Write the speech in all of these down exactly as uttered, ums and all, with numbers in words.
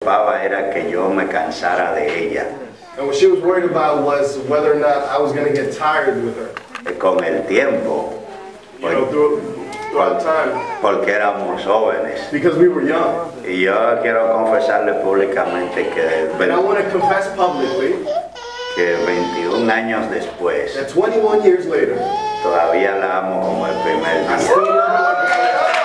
preocupaba era que yo me cansara de ella. And what she was worried about was whether or not I was going to get tired with her. Con el tiempo, You know, through, throughout time. porque éramos jóvenes. Because we were young. Y yo quiero confesarle públicamente que, And I want to confess publicly que veintiún años después, that twenty-one years later, todavía la amo como el primer I día. still love her.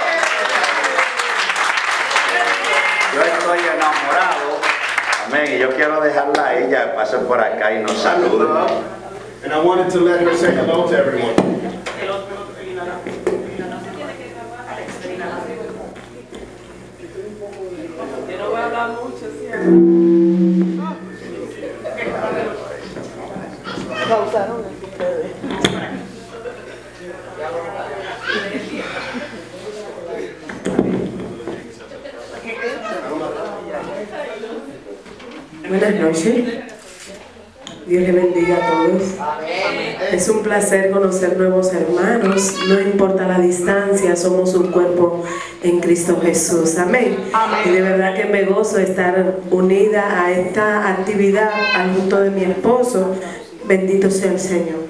Yo estoy enamorado, amén, y yo quiero dejarla a ella, pase por acá y nos salude. And I wanted to let her say hello to everyone. Buenas noches. Dios les bendiga a todos. Es un placer conocer nuevos hermanos. No importa la distancia, somos un cuerpo en Cristo Jesús. Amén. Y de verdad que me gozo estar unida a esta actividad al junto de mi esposo. Bendito sea el Señor.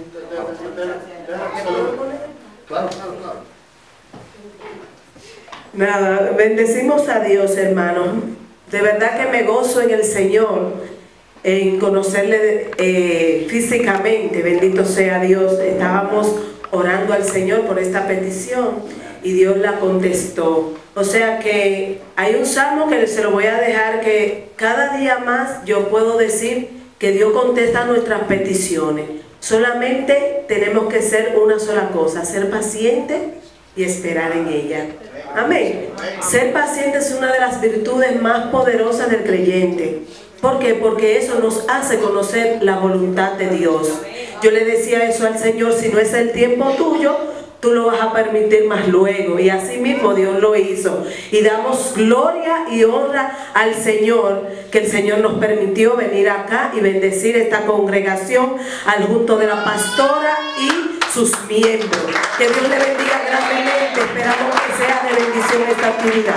Nada, bendecimos a Dios, hermanos. De verdad que me gozo en el Señor, en conocerle eh, físicamente. Bendito sea Dios. Estábamos orando al Señor por esta petición y Dios la contestó. O sea que hay un salmo que se lo voy a dejar, que cada día más yo puedo decir que Dios contesta nuestras peticiones. Solamente tenemos que ser una sola cosa: ser paciente y esperar en ella. Amén. Ser paciente es una de las virtudes más poderosas del creyente. ¿Por qué? Porque eso nos hace conocer la voluntad de Dios. Yo le decía eso al Señor: si no es el tiempo tuyo, tú lo vas a permitir más luego. Y así mismo Dios lo hizo. Y damos gloria y honra al Señor, que el Señor nos permitió venir acá y bendecir esta congregación al junto de la pastora y sus miembros. Que Dios le bendiga grandemente. Esperamos que sea de bendición esta actividad.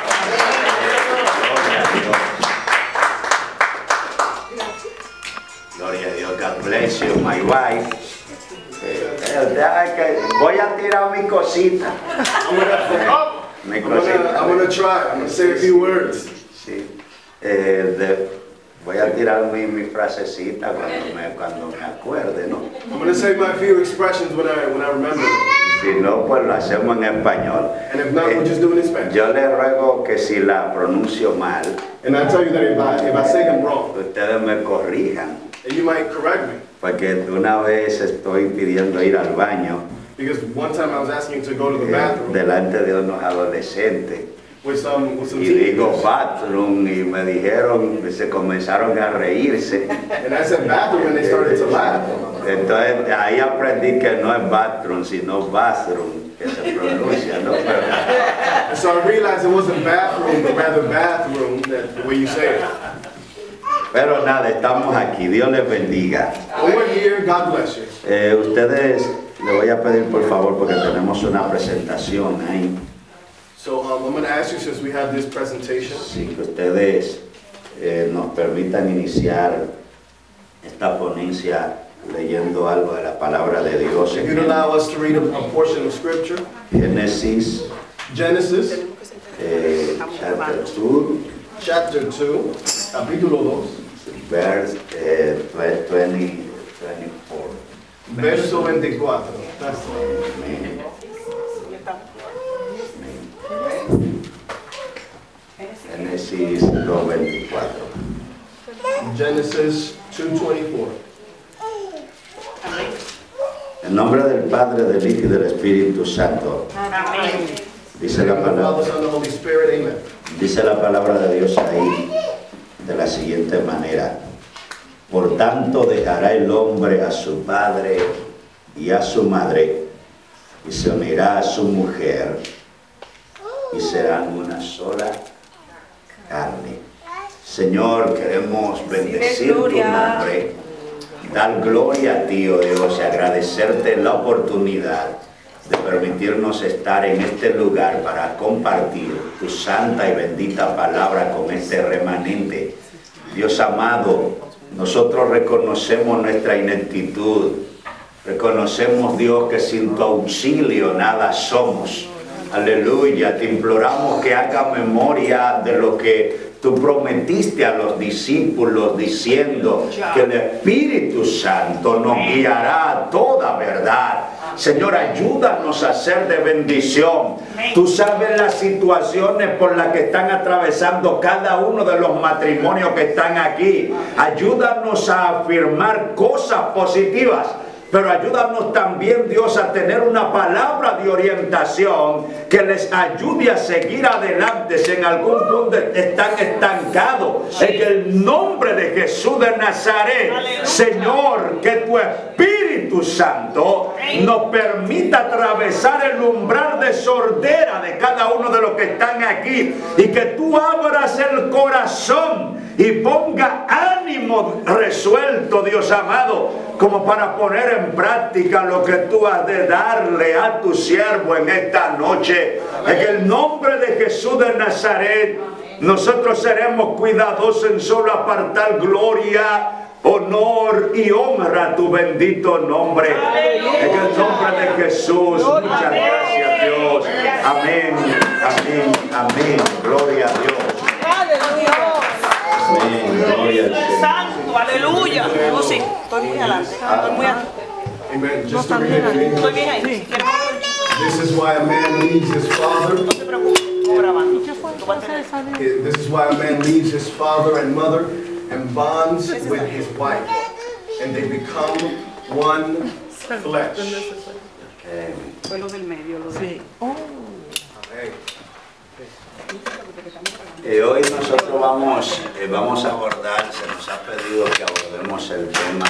Gloria a Dios. God bless you, my wife. Voy a tirar mi cosita. I'm gonna, Mi I'm gonna, I'm gonna try. I'm gonna say a few words. Sí. Eh, de, voy a tirar mi, mi frasecita cuando me, cuando me acuerde, ¿no? I'm gonna say my few expressions when I when I remember. Si no, pues lo hacemos en español. And if not, Eh, we'll just do it in Spanish. Yo le ruego que si la pronuncio mal, And I tell you that if I if I say them wrong, ustedes me corrijan. and you might correct me. Porque una vez estoy pidiendo ir al baño Because one time I was asking to go to the eh, bathroom delante de unos adolescentes with some with some y digo teenagers. bathroom y me dijeron, se comenzaron a reírse. And I said bathroom and they started to laugh. Entonces ahí aprendí que no es bathroom sino bathroom que se pronuncia, ¿no? Pero, And so I realized it wasn't bathroom, but rather bathroom, that the way you say it. pero nada, estamos aquí. Dios les bendiga. But we're here, God bless you. Eh, ustedes, le voy a pedir por favor porque tenemos una presentación ahí. So um, I'm going to ask you, since we have this presentation, Sí, que ustedes eh, nos permitan iniciar esta ponencia leyendo algo de la palabra de Dios if en you'd allow us to read a, a portion of scripture, Génesis Genesis eh, chapter two, chapter two, capítulo dos, verse eh, twenty, twenty-four. verso veinticuatro. Amén. Génesis dos veinticuatro. Genesis two twenty-four. En nombre del Padre, del Hijo y del Espíritu Santo. Dice la palabra. Father, Son, and Holy Spirit, amen. Dice la palabra de Dios ahí de la siguiente manera: por tanto dejará el hombre a su padre y a su madre y se unirá a su mujer y serán una sola carne. Señor, queremos bendecir tu nombre, dar gloria a ti, oh Dios, y agradecerte la oportunidad de permitirnos estar en este lugar para compartir tu santa y bendita palabra con este remanente. Dios amado, nosotros reconocemos nuestra ineptitud, reconocemos, Dios, que sin tu auxilio nada somos. Aleluya, te imploramos que haga memoria de lo que tú prometiste a los discípulos diciendo que el Espíritu Santo nos guiará a toda verdad. Señor, ayúdanos a ser de bendición. Tú sabes las situaciones por las que están atravesando cada uno de los matrimonios que están aquí. Ayúdanos a afirmar cosas positivas. Pero ayúdanos también, Dios, a tener una palabra de orientación que les ayude a seguir adelante si en algún punto están estancados. En el nombre de Jesús de Nazaret, Señor, que tu Espíritu Santo nos permita atravesar el umbral de sordera de cada uno de los que están aquí y que tú abras el corazón y ponga ánimo resuelto, Dios amado, como para poner en práctica lo que tú has de darle a tu siervo en esta noche. En el nombre de Jesús de Nazaret, nosotros seremos cuidadosos en solo apartar gloria, honor y honra a tu bendito nombre. En el nombre de Jesús, muchas gracias, Dios. Amén, amén, amén. Gloria a Dios. Amén, gloria al Señor. Santo, aleluya. Oh, sí, estoy muy adelante. Estoy muy adelante. Amen. Just to read it in Estoy English. bien ahí. This is why a man leaves his father. No te preocupes, estoy grabando. Tú vas a tener- This is why a man leaves his father and mother and bonds with his wife, and they become one flesh. Fue lo del medio, lo de... Amen. Eh, hoy nosotros vamos, eh, vamos a abordar, se nos ha pedido que abordemos el tema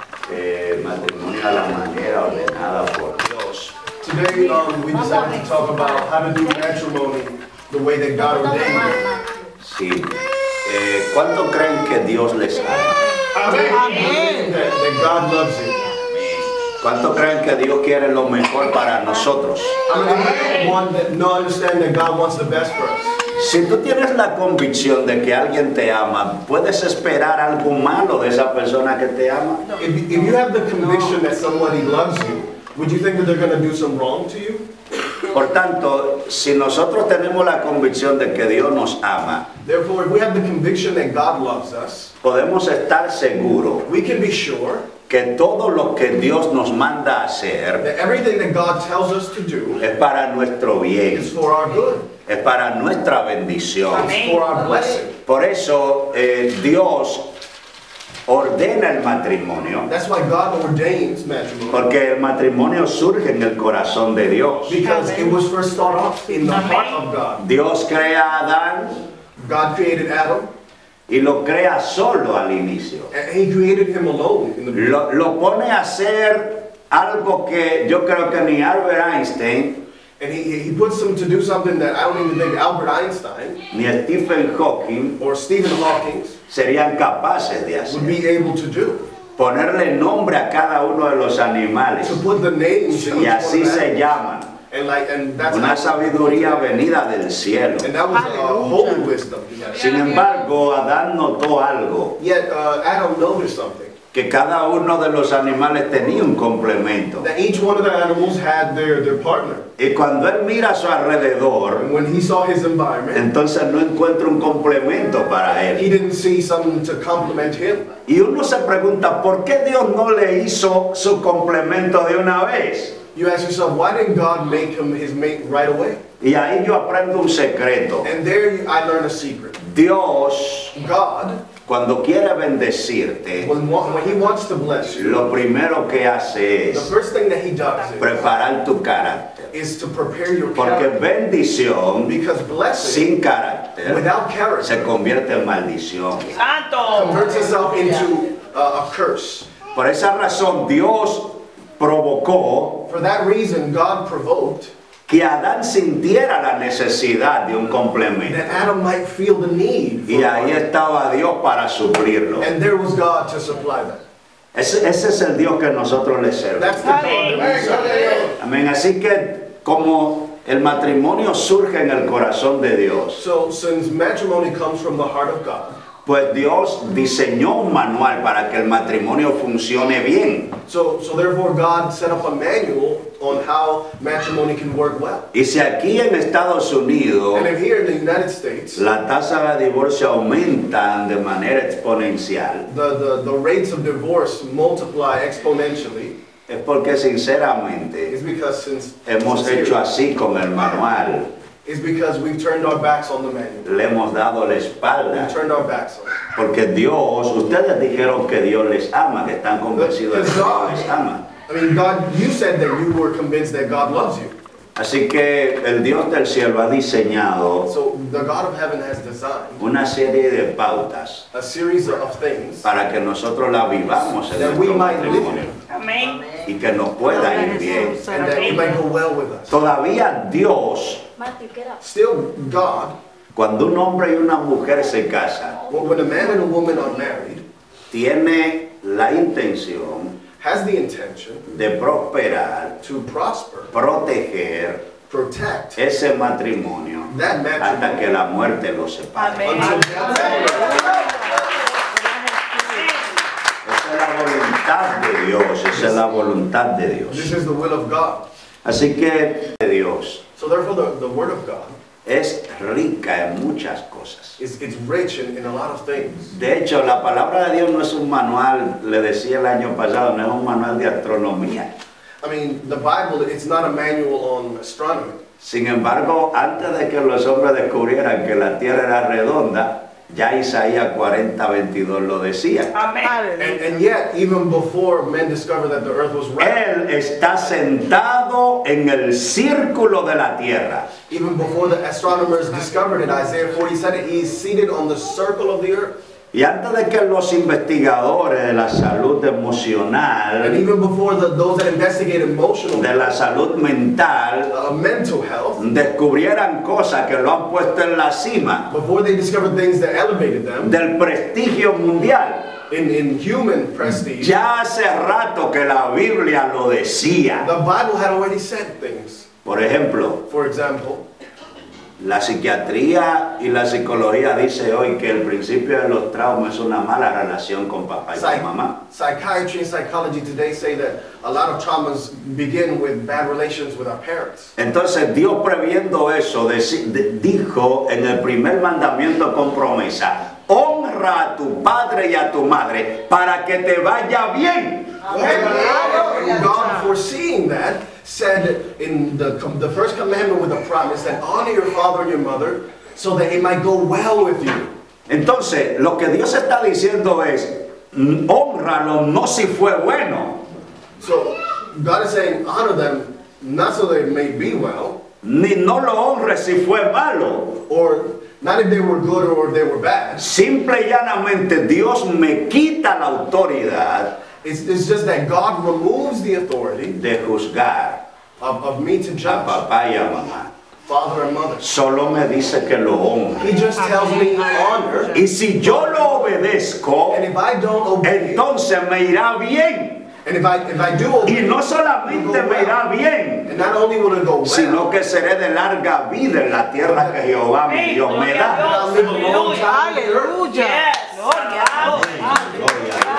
eh, matrimonio a la manera ordenada por Dios. Today, um, we decided to talk about how to do matrimony the way that God ordained it. Sí. Eh, ¿Cuánto creen que Dios les ama? Amen. That, that God loves it. ¿Cuánto creen que Dios quiere lo mejor para nosotros? How many want that, no understand that God wants the best for us? Si tú tienes la convicción de que alguien te ama, ¿puedes esperar algo malo de esa persona que te ama? If, if you have the conviction that somebody loves you, would you think that they're going to do some wrong to you? Por tanto, si nosotros tenemos la convicción de que Dios nos ama, Therefore, if we have the conviction that God loves us, podemos estar seguros we can be sure que todo lo que Dios nos manda a hacer that everything that God tells us to do es para nuestro bien, is for our good, es para nuestra bendición. it's for our blessing. Por eso eh, Dios ordena el matrimonio, That's why God ordains matrimony, porque el matrimonio surge en el corazón de Dios. because it was first thought of in the heart of God. Dios crea a Adán God created Adam, y lo crea solo al inicio. and He created him alone in the beginning. Lo, lo pone a hacer algo que yo creo que ni Albert Einstein And he, he puts him to do something that I don't even think Albert Einstein ni Stephen Hawking or Stephen Hawking serían capaces de would hacer. be able to do. Ponerle nombre a cada uno de los animales To put the names to y each one así of se them. llaman. And like, and that's Una how- sabiduría venida del cielo. And that was a holy wisdom. he had. Sin embargo, Adán notó algo, Yet uh, Adam noticed something. que cada uno de los animales tenía un complemento. That each one of the animals had their, their partner. Y cuando él mira a su alrededor, And when he saw his environment, entonces no encuentra un complemento para he él. didn't see something to complement him. Y uno se pregunta, ¿por qué Dios no le hizo su complemento de una vez? You ask yourself, why didn't God make him his mate right away? Y ahí yo aprendo un secreto. And there you, I learned a secret. Dios, God, cuando quiere bendecirte, when, wa- when he wants to bless you, lo primero que hace the es first thing that he does is, preparar tu carácter. is to prepare your Porque character. bendición Because blessing sin carácter without se character convierte en maldición. Santo. converts itself into uh, a curse. Por esa razón Dios provocó For that reason, God provoked que Adán sintiera la necesidad de un complemento. that Adam might feel the need for Y ahí one. estaba Dios para suplirlo. And there was God to supply that. Ese, ese es el Dios que nosotros le servimos. That's the God that we serve. Amén. Así que como el matrimonio surge en el corazón de Dios, So, since matrimony comes from the heart of God, pues Dios diseñó un manual para que el matrimonio funcione bien. so, so therefore God set up a manual on how matrimony can work well. Y si aquí en Estados Unidos And if here in the United States, la tasa de divorcio aumentan de manera exponencial, the, the, the rates of divorce multiply exponentially, es porque sinceramente it's because since hemos hecho así con el manual, it's because we've turned our backs on the manual. le hemos dado la espalda. We've turned our backs on it. Porque Dios, ustedes dijeron que Dios les ama, que están convencidos de que Dios les ama. I mean, God, you said that you were convinced that God loves you. Así que el Dios del cielo ha diseñado So the God of heaven has designed una serie de pautas a series of things para que nosotros la vivamos en that we nuestro might live matrimonio in Amén. y que nos pueda ir bien. and that it might go well with us. Todavía Dios, Still, God, cuando un hombre y una mujer se casan, when a man and a woman are married, tiene la intención has the intention de prosperar, to prosper, proteger protect ese matrimonio that hasta matrimony que la muerte los separe. Amén. until death. Esa es la voluntad de Dios, esa es la voluntad de This Dios. is the will of God. Así que Dios So therefore, the, the word of God es rica en muchas cosas. is it's rich in, in a lot of things. De hecho, la palabra de Dios no es un manual, le decía el año pasado, no es un manual de astronomía. I mean, the Bible, it's not a manual on astronomy. Sin embargo, antes de que los hombres descubrieran que la tierra era redonda, ya Isaías cuarenta veintidós lo decía. Amén. And, and yet, even before men discovered that the earth was round, Él está sentado en el círculo de la tierra. even before the astronomers discovered it, Isaiah forty said it, he is seated on the circle of the earth. Y antes de que los investigadores de la salud And emocional, even before the, those that investigate emotional de la salud mental, uh, mental health, descubrieran cosas que lo han puesto en la cima before they discovered things that elevated them del prestigio mundial. in, in human prestige, Ya hace rato que la Biblia lo decía. the Bible had already said things. Por ejemplo, For example, la psiquiatría y la psicología dice hoy que el principio de los traumas es una mala relación con papá y con psych- mamá. psychiatry and psychology today say that a lot of traumas begin with bad relations with our parents. Entonces Dios previendo eso deci- de- dijo en el primer mandamiento con promesa: honra a tu padre y a tu madre para que te vaya bien. And God, foreseeing that, said in the, the first commandment with a promise that honor your father and your mother so that it might go well with you. Entonces lo que Dios está diciendo es: mm, honralo no si fue bueno, So God is saying honor them not so they may be well, ni no lo honres si fue malo. or not if they were good or if they were bad. Simple y llanamente Dios me quita la autoridad It's, it's just that God removes the authority de juzgar of, of me to a judge papá y a mamá. father and mother. Solo me dice que lo honre. He just tells me honor, Y si yo lo obedezco, and if I don't obey, entonces me irá bien. and if I if I do Y obey, no solamente me irá bien, and not only will it go well, sino que seré de larga vida en la tierra que Jehová mi Dios me da. I'll live a long time on the earth. Yes. Gloria a Dios. Gloria a Dios.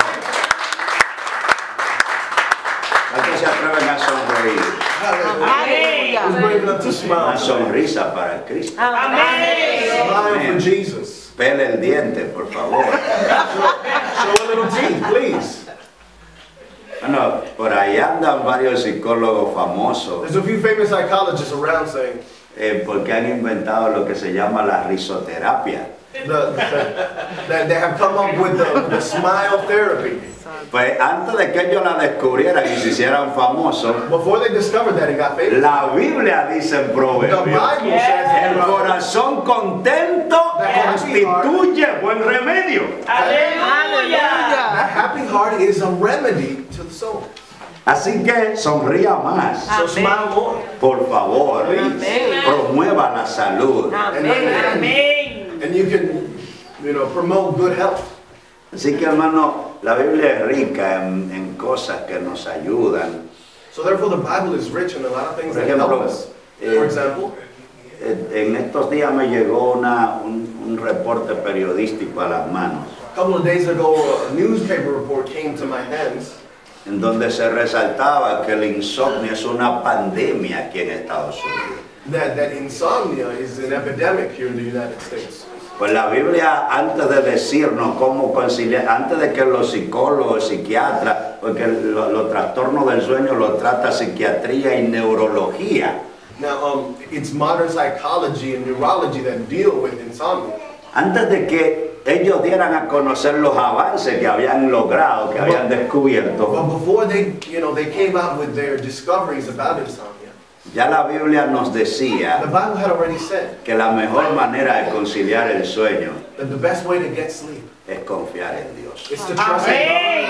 ¿Cuántos se atreven a sonreír? Who's brave enough to Una smile? sonrisa para Cristo. Amén. Smile for Jesus. Pele el diente, por favor. Show a little teeth, please. Bueno, por ahí andan varios psicólogos famosos There's a few famous psychologists around saying eh, porque han inventado lo que se llama la risoterapia. the, the, that they have come up with the, the smile therapy. Pues antes de que ellos la descubrieran y se hicieran famosos, Before they discovered that, it got famous. la Biblia dice en The Proverbios: Bible says el corazón contento constituye buen remedio. Aleluya. a happy heart is a remedy to the soul. Así que sonría más, So smile more. por favor, promueva la salud. And, Amén. and you can, you know, promote good health. Así que hermano, La Biblia es rica en, en cosas que nos ayudan. So therefore the Bible is rich in a lot of things Por that help ejemplo, us. eh, For example, Eh, En estos días me llegó una, un, un reporte periodístico a las manos, a couple of days ago, a newspaper report came to my hands en donde se resaltaba que el insomnio es una pandemia aquí en Estados Unidos. that, that insomnia is an epidemic here in the United States. Pues la Biblia, antes de decirnos cómo conciliar, antes de que los psicólogos, psiquiatras, porque los, los trastornos del sueño los trata psiquiatría y neurología. Now, um, it's modern psychology and neurology that deal with insomnia. Antes de que ellos dieran a conocer los avances que habían logrado, que habían descubierto, But before they, you know, they came out with their discoveries about insomnia, ya la Biblia nos the decía Bible had already said que la mejor manera de conciliar el sueño that the best way to get sleep es confiar en Dios. is to trust in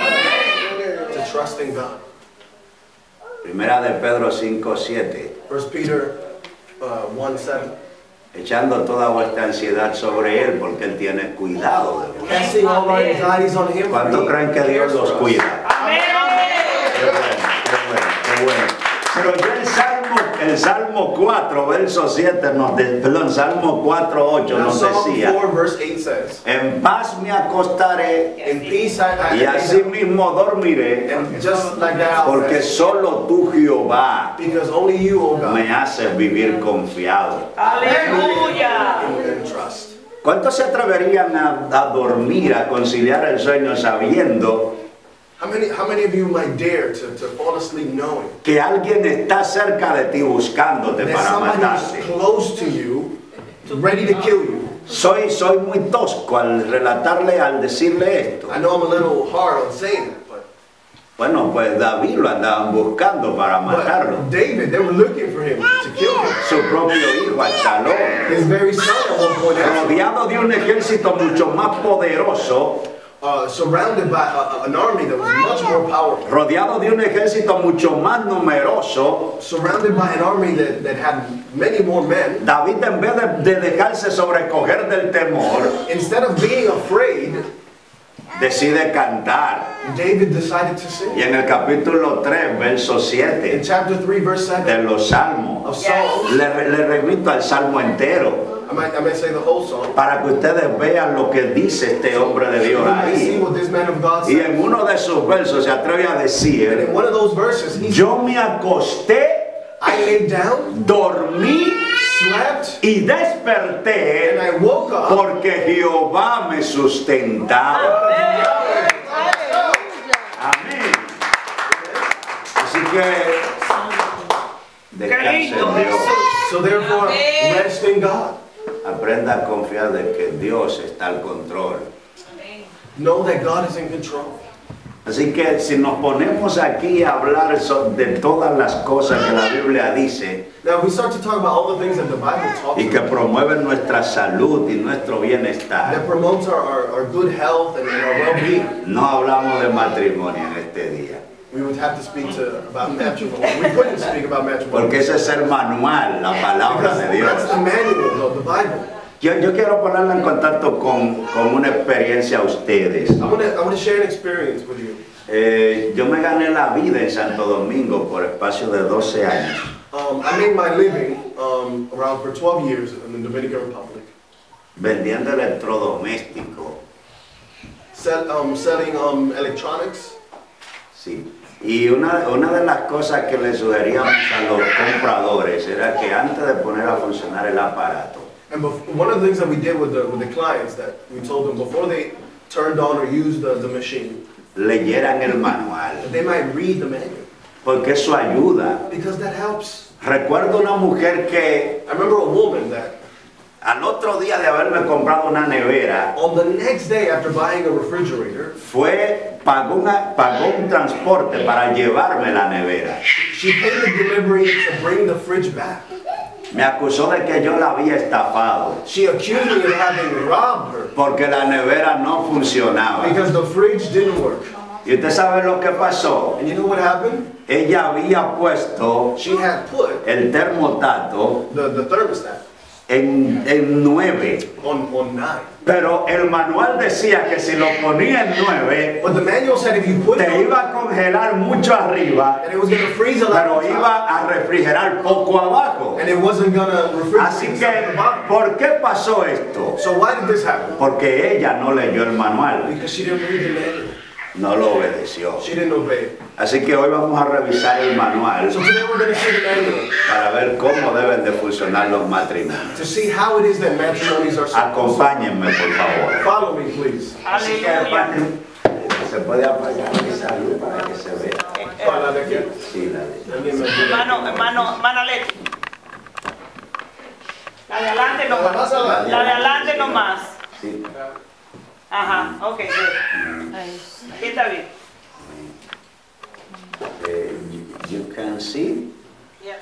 God. To trust in God. Primera de Pedro cinco siete, First Peter uh, one seven. echando toda vuestra ansiedad sobre Él, porque Él tiene cuidado de vosotros. Casting all our anxieties on Him. for ¿Cuántos He creen que Dios cares los for us. cuida? Qué bueno, qué bueno, qué bueno. Pero ya el Salmo, el Salmo cuatro, verso siete, nos de- perdón, Salmo cuatro, ocho Now nos Psalm decía, four verse eight says, en paz me acostaré in peace I, I y así mismo dormiré, and just like that I'll porque rest, solo tú, Jehová, because only you, O God, me haces vivir confiado. Aleluya. can trust. ¿Cuántos se atreverían a, a dormir, a conciliar el sueño sabiendo How many, how many of you might dare to, to fall asleep knowing que alguien está cerca de ti buscándote that para somebody matarte? is close to you, ready to kill you? Soy, soy muy tosco al relatarle, al decirle esto. I know I'm a little hard on saying it, but, Bueno, pues David lo andaban buscando para matarlo. but David, they were looking for him to kill him. Su propio hijo, Absalón, His very son at one point, actually, rodeado de un ejército mucho más poderoso, uh, surrounded by a, an army that was much more powerful, rodeado de un ejército mucho más numeroso, surrounded by an army that, that had many more men. David, en vez de, de dejarse sobrecoger del temor, Instead of being afraid, decide cantar. David decided to Y sing. en el capítulo tres, verso In siete chapter three, verse de seven los Salmos, of Psalms, le, le remito al Salmo entero, I might, I might say the whole song, para que ustedes vean lo que dice este hombre de Dios you might see ahí. what this man of God Y said. en uno de sus versos se atreve a And decir, in one of those verses, he said, yo me acosté, I lay down, dormí slept, y and desperté I woke up. porque Jehová me sustentaba. Amén. Así que descanse en Dios. So therefore, rest in God. Aprenda a confiar de que Dios está al control. Know that God is in control. Así que si nos ponemos aquí a hablar so- de todas las cosas que la Biblia dice Now, we start to talk about all the things that the Bible talks y que about promueven nuestra salud y nuestro that bienestar, promotes our, our, our good health and, and our well-being. no hablamos de matrimonio en este día, We would have to speak to about matrimony. We couldn't speak about matrimony. porque ese es el manual, la palabra Because de Dios. that's the manual of the Bible. Yo, yo quiero ponerla en contacto con, con una experiencia a ustedes. I want to I want to share an experience with you. Eh, yo me gané la vida en Santo Domingo por espacio de doce años. Um, I made my living um, around for twelve years in the Dominican Republic, Vendiendo electrodomésticos. Sell, um, selling um, electronics. Sí. Y una, una de las cosas que le sugeríamos a los compradores era que antes de poner a funcionar el aparato, And bef- one of the things that we did with the, with the clients that we told them before they turned on or used the, the machine, leyeran el manual, that they might read the manual, porque eso ayuda. because that helps. Recuerdo una mujer que I remember a woman that al otro día de haberme comprado una nevera, on the next day after buying a refrigerator, fue, pagó, una- pagó un transporte para llevarme la nevera. she paid the delivery to bring the fridge back. Me acusó de que yo la había estafado, She accused me of having robbed her porque la nevera no funcionaba. because the fridge didn't work. ¿Y usted sabe lo que pasó? And you know what happened? Ella había puesto She had put el termostato the, the thermostat en, en nueve. on, on nine. Pero el manual decía que si lo ponía en nueve, But the manual said if you put it te on, iba a congelar mucho arriba, and it was going to freeze a lot pero on top, iba a refrigerar poco abajo. and it wasn't going to Así refrigerate que, at the bottom. ¿por qué pasó esto? So why did this happen? Porque ella no leyó el manual, Because she didn't read the manual. no lo obedeció. She didn't obey. Así que hoy vamos a revisar el manual So today we're going to see the manual para ver cómo deben de funcionar los matrimonios. to see how it is that matrimonies are supposed Acompáñenme, por favor. to. Follow me, please. Así que Aleluya. se puede apagar esa luz para que se vea. Para de aquí. Sí, la de- Alguien me ayuda. Hermano, hermano, hermana Leti. La de adelante no más. Más adelante. La de adelante no más. sí. Ajá, ok, good. Aquí está bien. Eh, you- you can see. Yes.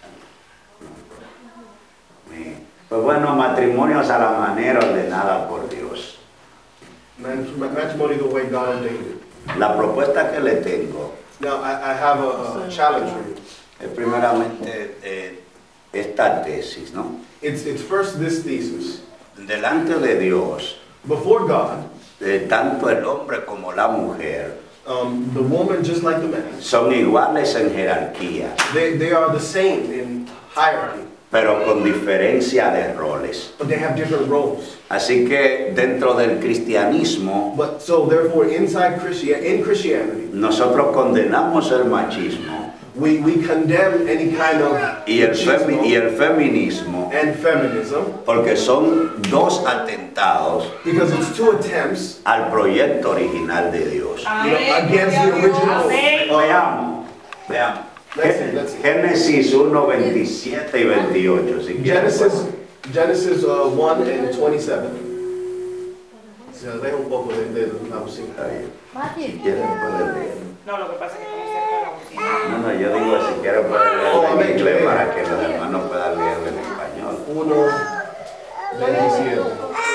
Eh, Pues bueno, matrimonios a la manera ordenada por Dios. Man- Matrimony the way God ordained it. La propuesta que le tengo Now, I, I have a, a challenge for you. es primeramente eh, esta tesis, ¿no? It's, it's first this thesis. Delante de Dios, Before God, eh, tanto el hombre como la mujer um, the woman, just like the man, son iguales en jerarquía, they, they are the same in hierarchy, pero con diferencia de roles. but they have different roles. Así que dentro del cristianismo, But so therefore, inside Christian, in Christianity, nosotros condenamos el machismo we, we condemn any kind of y el, femi- y machismo el feminismo and feminism porque son dos atentados because it's two attempts, al proyecto original de Dios. you know, against the original. Amén. uh, Veamos, veamos. Let's see, let's see. Génesis uno, veintisiete y veintiocho, si quieren. Genesis, Genesis uh, one and twenty-seven. Se lee un poco de, de la bocina. Está bien. Si quieren pueden leer. No, lo que pasa es que como cerca de la bocina. No, no, yo digo si quieren pueden leer Oh, en amén, inglés amén. para que los hermanos puedan leer en español. Uno, veintisiete.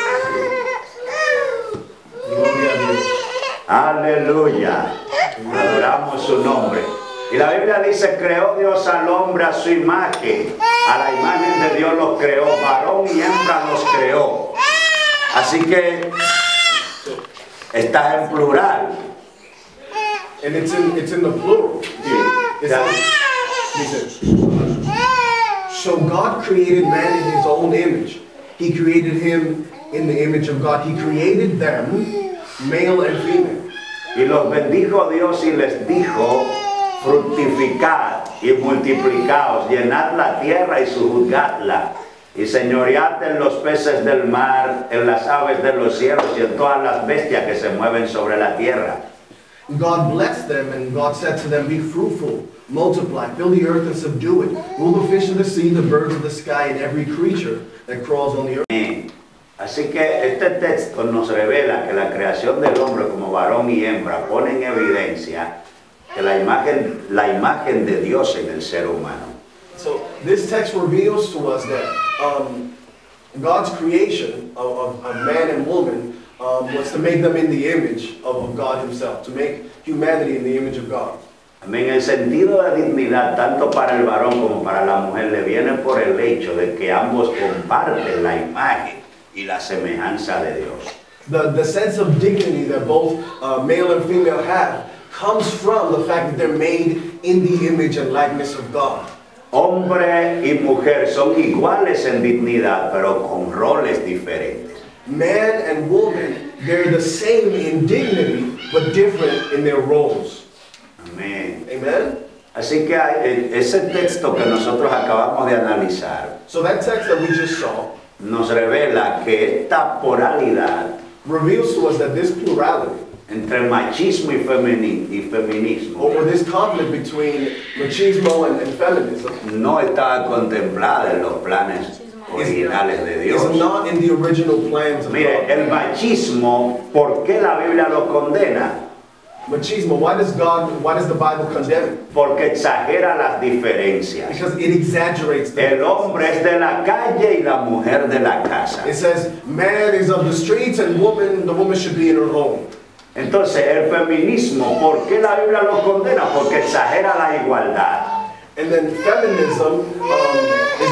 Gloria a Dios. Aleluya. Adoramos su nombre. Y la Biblia dice, creó Dios al hombre a su imagen. A la imagen de Dios los creó. Varón y hembra los creó. Así que está en plural. And it's in, it's in the plural. It Ya. says, dice, so God created man in his own image. He created him in the image of God. He created them, male and female. Y los bendijo Dios y les dijo, fructificad y multiplicaos, llenad la tierra y sujuzgadla, y señoread en los peces del mar, en las aves de los cielos y en todas las bestias que se mueven sobre la tierra. God blessed them, and God said to them, be fruitful, multiply, fill the earth and subdue it. Rule the fish of the sea, the birds of the sky, and every creature that crawls on the earth. Amén. Así que este texto nos revela que la creación del hombre como varón y hembra pone en evidencia que la imagen, la imagen de Dios en el ser humano. So this text reveals to us that um, God's creation of, of, of man and woman um, was to make them in the image of, of God himself, to make humanity in the image of God. Amén. El sentido de dignidad, tanto para el varón como para la mujer, le viene por el hecho de que ambos comparten la imagen y la semejanza de Dios. The, the sense of dignity that both uh, male and female have comes from the fact that they're made in the image and likeness of God. Hombre y mujer son iguales en dignidad, pero con roles diferentes. Man and woman, they're the same in dignity, but different in their roles. Amén. Amen? Así que hay- ese texto que nosotros acabamos de analizar So that text that we just saw nos revela que esta polaridad reveals to us that this plurality, entre machismo y, femini- y feminismo or this conflict between machismo and, and feminism, no está contemplada en los planes originales de Dios. is not in the original plans of Mire, God. el machismo, ¿por qué la Biblia lo condena? Machismo, why does God, why does the Bible condemn it? Porque exagera las diferencias. Because it exaggerates the El hombre es de la calle y la mujer de la casa. It says, man is of the streets and woman, the woman should be in her home. Entonces, el feminismo, ¿por qué la Biblia lo condena? Porque exagera la igualdad. And then feminism um, is also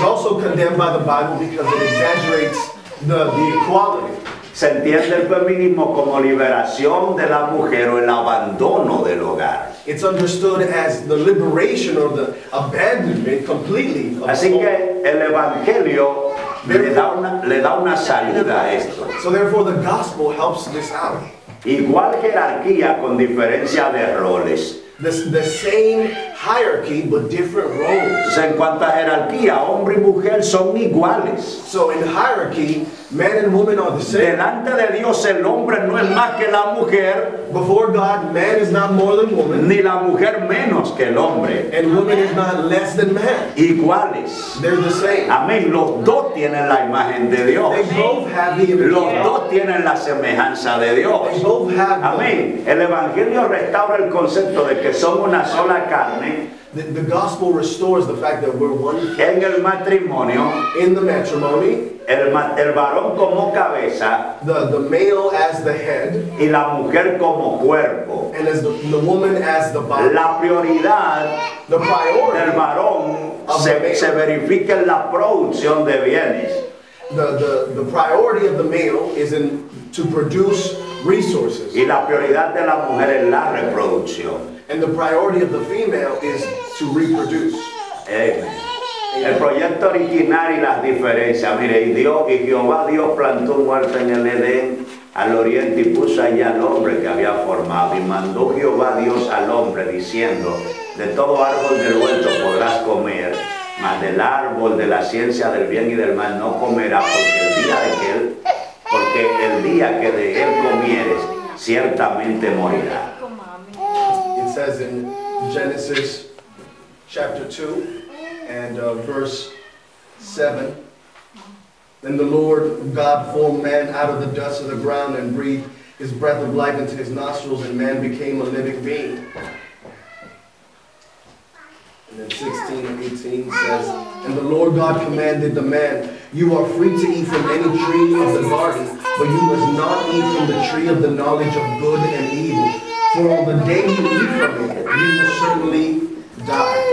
condemned by the Bible because it exaggerates the, the equality. Se entiende el feminismo como liberación de la mujer o el abandono del hogar. It's understood as the liberation or the abandonment completely of Así the home. que el evangelio le da una, le da una salida a esto. So therefore the gospel helps this out. Igual jerarquía con diferencia de roles. The, the same hierarchy but different roles. O sea, en cuanto a jerarquía, hombre y mujer son iguales. So in hierarchy, man and woman are the same. Delante de Dios el hombre no es más que la mujer, Before God, man is not more than woman, ni la mujer menos que el hombre. and woman is not less than man. Iguales. They're the same. Amén. Los dos tienen la imagen de Dios. They both have the image Los of God. dos tienen la semejanza de They Dios. both have the, Amén. El evangelio restaura el concepto de que son una sola carne the, the gospel restores the fact that we're one en el matrimonio. in the matrimony, El, ma- el varón como cabeza the, the male as the head, y la mujer como cuerpo. and as the, the woman as the body. La prioridad The del priority, varón se, se verifica en la producción de bienes. the, the, the priority of the male is in to produce resources, Y la prioridad de la mujer es la reproducción. and the priority of the female is to reproduce. Eh, El proyecto original y las diferencias. Mire, y Dios, y Jehová Dios plantó un huerto en el Edén al oriente y puso allí al hombre que había formado. Y mandó Jehová Dios al hombre diciendo: de todo árbol del huerto podrás comer, mas del árbol de la ciencia del bien y del mal no comerás, porque el día de que él, porque el día que de él comieres, ciertamente morirás. It says in Genesis chapter two and uh, verse seven, then the Lord God formed man out of the dust of the ground and breathed his breath of life into his nostrils, and man became a living being. And then sixteen and eighteen says, and the Lord God commanded the man, you are free to eat from any tree of the garden, but you must not eat from the tree of the knowledge of good and evil. For on the day you eat from it, you will certainly die.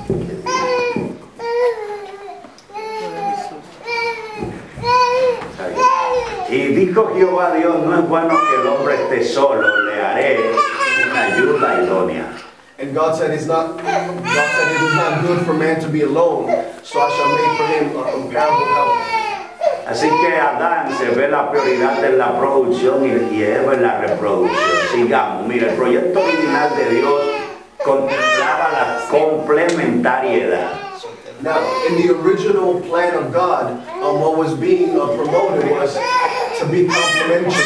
Y dijo Jehová Dios: no es bueno que el hombre esté solo, le haré una ayuda idónea. And God said, it's not, God said it is not good for man to be alone, so I shall make for him a comparable helper. Así que Adán se ve la prioridad en la producción y y Eva en la reproducción. Sigamos. Mira, el proyecto original de Dios contemplaba la complementariedad. Now, in the original plan of God, um, what was being uh, promoted was to be complementary.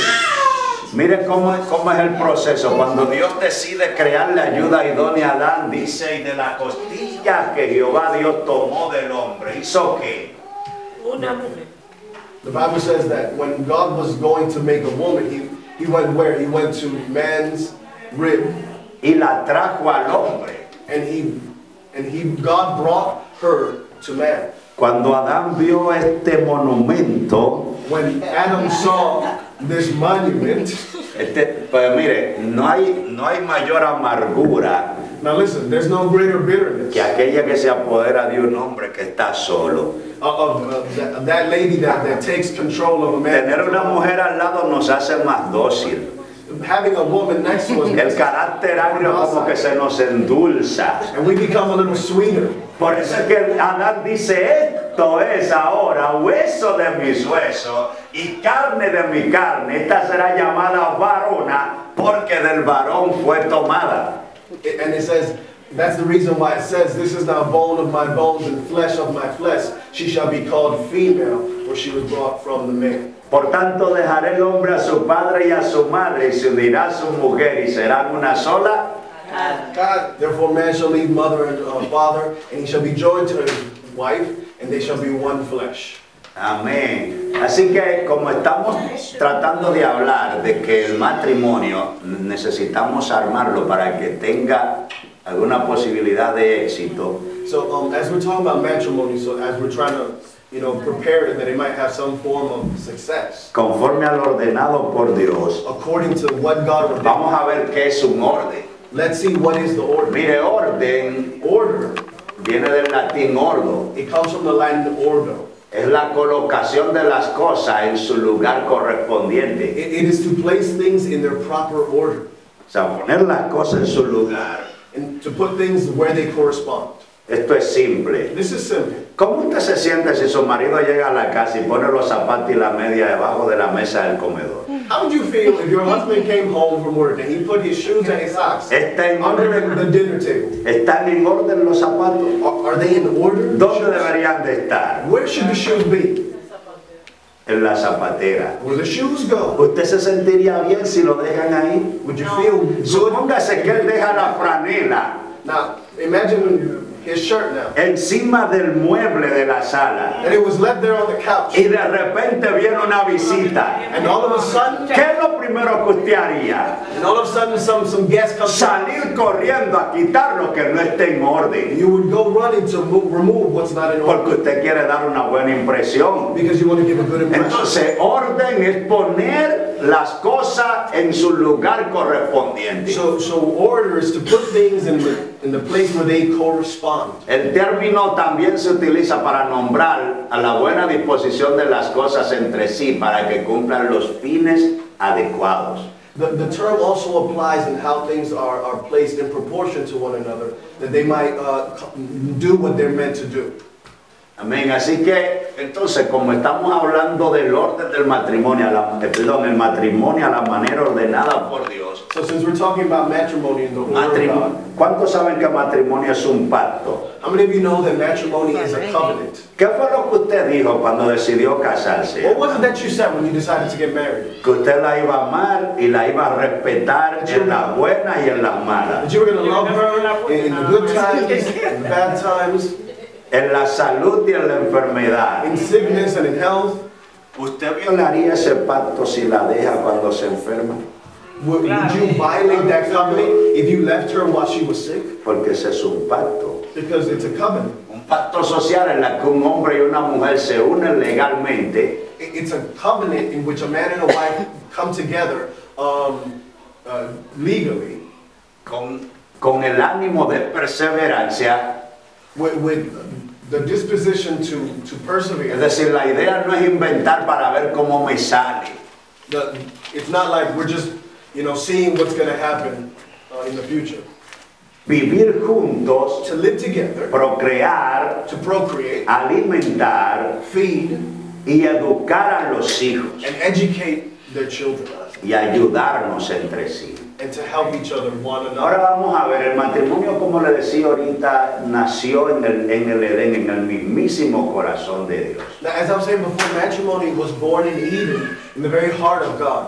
Mire cómo, cómo es el proceso. Cuando Dios decide crear la ayuda idónea a Adán, dice: y de la costilla que Jehová Dios tomó del hombre, ¿hizo qué? Una mujer. The Bible says that when God was going to make a woman, he, he went where? He went to man's rib, Y la trajo al hombre. and he, and he, God brought her to man. Cuando Adán vio este monumento, When Adam saw this monument, este, pues mire, no hay, no hay mayor amargura now listen, there's no greater bitterness que aquella que se apodera de un hombre que está solo. of, of, of that, of that lady that, that takes control of a man. Tener una mujer al lado nos hace más dócil. Having a woman next to us, El carácter agrio como que se nos endulza. and we become a little sweeter. Por eso es que Adán dice: esto es ahora hueso de mis huesos y carne de mi carne. Esta será llamada varona, porque del varón fue tomada. And it says, that's the reason why it says, this is now bone of my bones and flesh of my flesh. She shall be called female, for she was brought from the male. Por tanto dejará el hombre a su padre y a su madre, y se unirá a su mujer, y serán una sola. God, therefore man shall leave mother and uh, father, and he shall be joined to his wife, and they shall be one flesh. Amén. Así que como estamos tratando de hablar de que el matrimonio necesitamos armarlo para que tenga alguna posibilidad de éxito, So um, as we're talking about matrimony, so as we're trying to, you know, prepare it that it might have some form of success, conforme al ordenado por Dios, according to what God ordained, vamos a ver qué es un orden. let's see what is the order. Mire, orden Order viene del latín ordo. It comes from the Latin ordo. Es la colocación de las cosas en su lugar correspondiente. It, it is to place things in their proper order. O sea, poner las cosas en su lugar. And to put things where they correspond. Esto es simple. This is simple. ¿Cómo usted se siente si su marido llega a la casa y pone los zapatos y la media debajo de la mesa del comedor? How would you feel if your husband came home from work and he put his shoes and his socks Está en under orden, the dinner table? ¿Están en orden los zapatos? Are, are they in order? ¿Dónde deberían de estar? Where should the shoes be? En la zapatera. Where the shoes go? ¿Usted se sentiría bien si lo dejan ahí? Would you feel good? Supóngase que él deja la franela Now, imagine his shirt now. encima del mueble de la sala And it was left there on the couch. y de repente viene una visita. And all of a sudden, ¿Qué es lo primero que usted haría? and all of a sudden some, some guest comes out. Salir corriendo a quitar lo que no esté en orden. You would go running to move, remove what's not in order. Porque usted quiere dar una buena impresión. Because you want to give a good impression. Entonces, orden es poner las cosas en su lugar correspondiente. So, so order is to put things in the, in the place where they correspond. El término también se utiliza para nombrar a la buena disposición de las cosas entre sí para que cumplan los fines adecuados. The, the term also applies in how things are, are placed in proportion to one another, that they might uh, do what they're meant to do. Amén. Así que, entonces, como estamos hablando del orden del matrimonio, a la, eh, perdón, el matrimonio a la manera ordenada por Dios. So since we're talking about matrimony in the order of Matrim- God, ¿Cuántos saben que matrimonio es un pacto? how many of you know that matrimony is a covenant? ¿Qué fue lo que usted dijo cuando decidió casarse? What was it that you said when you decided to get married? Que usted la iba a amar y la iba a respetar en las buenas y en las malas. That you were going to love her in, in the good times, in the bad times, En la salud y en la enfermedad. in sickness and in health. ¿Usted violaría ese pacto si la deja cuando se enferma? Would, would you violate that covenant if you left her while she was sick? Porque ese es un pacto. Because it's a covenant. Un pacto social en el que un hombre y una mujer se unen legalmente It- It's a covenant in which a man and a wife come together um, uh, legally con, con el ánimo de perseverancia. with, with the disposition to, to Es persevere. decir, la idea no es inventar para ver cómo me sale. The, it's not like we're just, you know, seeing what's going to happen uh, in the future. Vivir juntos, To live together, procrear, to procreate, alimentar feed, y educar a los hijos and educate their children, y ayudarnos entre sí. and to help each other, one another. Ahora vamos a ver, el matrimonio, como le decía ahorita, nació en el, en el Edén, en el mismísimo corazón de Dios. Now, as I was saying before, matrimony was born in Eden, in the very heart of God.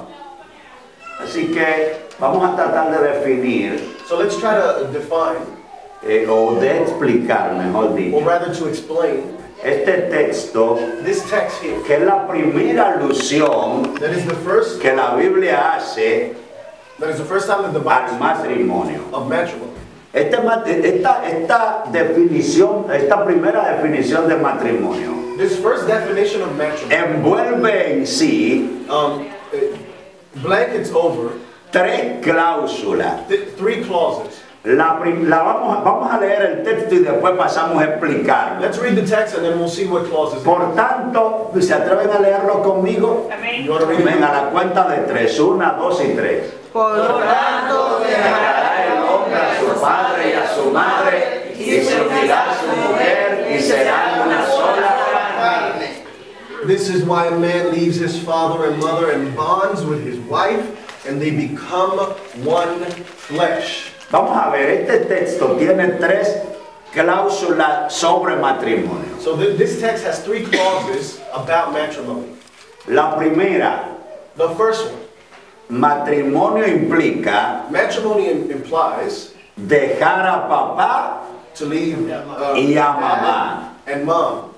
Así que vamos a tratar de definir, So let's try to define, eh, o de explicar, mejor or dicho, rather to explain, este texto, this text here. que es la primera alusión That is the first, que la Biblia hace that is the first time that the al Bible speaks matrimonio. of matrimony. Este ma- esta, esta definición, esta primera definición de matrimonio, This first definition of matrimony envuelve en sí um, it blankets over tres cláusulas. th- three clauses. La, prim- la vamos, a, vamos a leer el texto y después pasamos a explicarlo. Let's read the text and then we'll see what clauses. Por tanto, ¿se atreven a leerlo conmigo? You want to read it? Venga, a la cuenta de tres. Una, dos y tres. Por tanto, Dejará el hombre a su padre y a su madre y se unirá a su mujer y serán una sola carne. This is why a man leaves his father and mother and bonds with his wife, and they become one flesh. Vamos a ver, este texto tiene tres cláusulas sobre matrimonio. So th- this text has three clauses about matrimony. La primera, The first one, matrimonio implica matrimony im- implies dejar a papá to leave uh, y a dad mamá. and mom.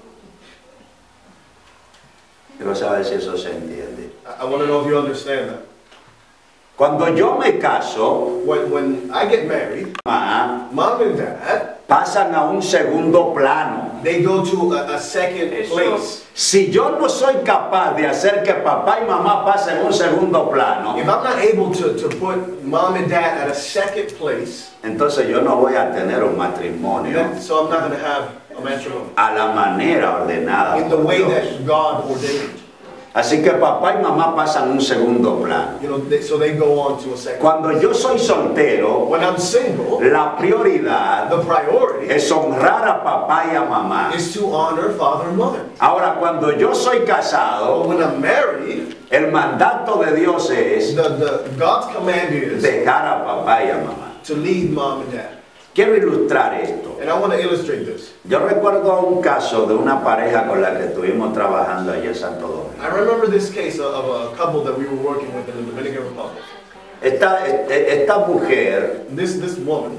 Quiero saber si eso se entiende. I, I want to know if you understand that. Cuando yo me caso, When, when I get married, mamá, mom and dad, pasan a un segundo plano. they go to a, a second Eso. place. Si yo no soy capaz de hacer que papá y mamá pasen a un segundo plano, If I'm not able to, to put mom and dad at a second place, entonces yo no voy a tener un matrimonio then, so I'm not going to have a matrimony a la manera ordenada in the por way Dios. that God ordained. Así que papá y mamá pasan a un segundo plano. You know, they, so they go on to a second. Cuando yo soy soltero, When I'm single, la prioridad the priority es honrar a papá y a mamá. is to honor father and mother. Ahora, cuando yo soy But casado, when I'm married, el mandato de Dios es the, the God's command is dejar a papá y a mamá. to leave mom and dad. Quiero ilustrar esto. And I want to illustrate this. Yo recuerdo un caso de una pareja con la que estuvimos trabajando allí en Santo Domingo. I remember this case of, of a couple that we were working with in the Dominican Republic. Esta, esta mujer This, this woman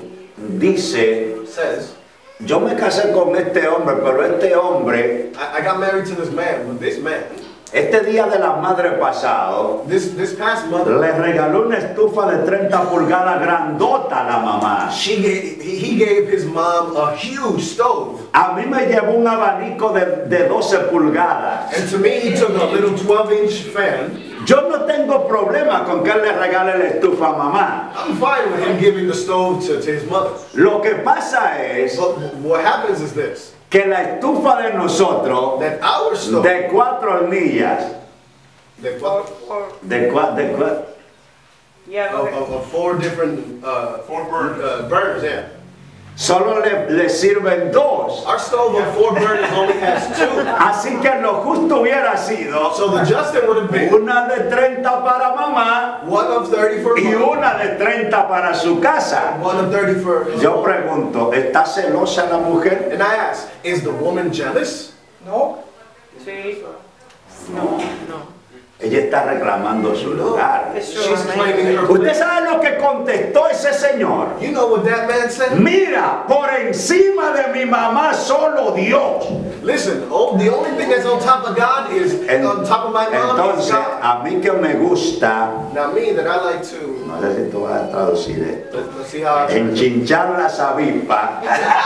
dice, says, yo me casé con este hombre, pero este hombre, I, I got married to this man, but this man, este día de la madre pasado, this, this past mother, le regaló una estufa de treinta pulgadas grandota a la mamá. she gave, he he gave his mom a huge stove. A mí me llevó un abanico de, de doce pulgadas. And to me, he took a little twelve inch fan. Yo no tengo problema con que él le regale la estufa a mamá. I'm fine with him giving the stove to, to his mother. Lo que pasa es But what happens is this, que la estufa de nosotros, that our stove, de cuatro hornillas, that Or, of, or, de, cua- de cua- yeah, go ahead. of, of four different, uh, four burners, uh, burners, yeah. solo le, le sirven dos. Our stove of four burners only has two. Así que lo justo hubiera sido So the Justin would have been una de treinta para mamá one of thirty for y mom, una de treinta para su casa. one of thirty for his Yo mom. pregunto, ¿está celosa la mujer? And I asked, is the woman jealous? No. Sí. No, no. Ella está reclamando su lugar. Eso, She's amén. claiming her ¿Usted place. sabe lo que contestó ese señor? You know what that man said? Mira, por encima de mi mamá solo Dios. Listen, oh, the only thing that's on top of God is En- on top of my mom is entonces, God. a mí que me gusta, Now me, that I like to, no sé si tú vas a traducir esto, let's, let's see how I enchinchar las avispas.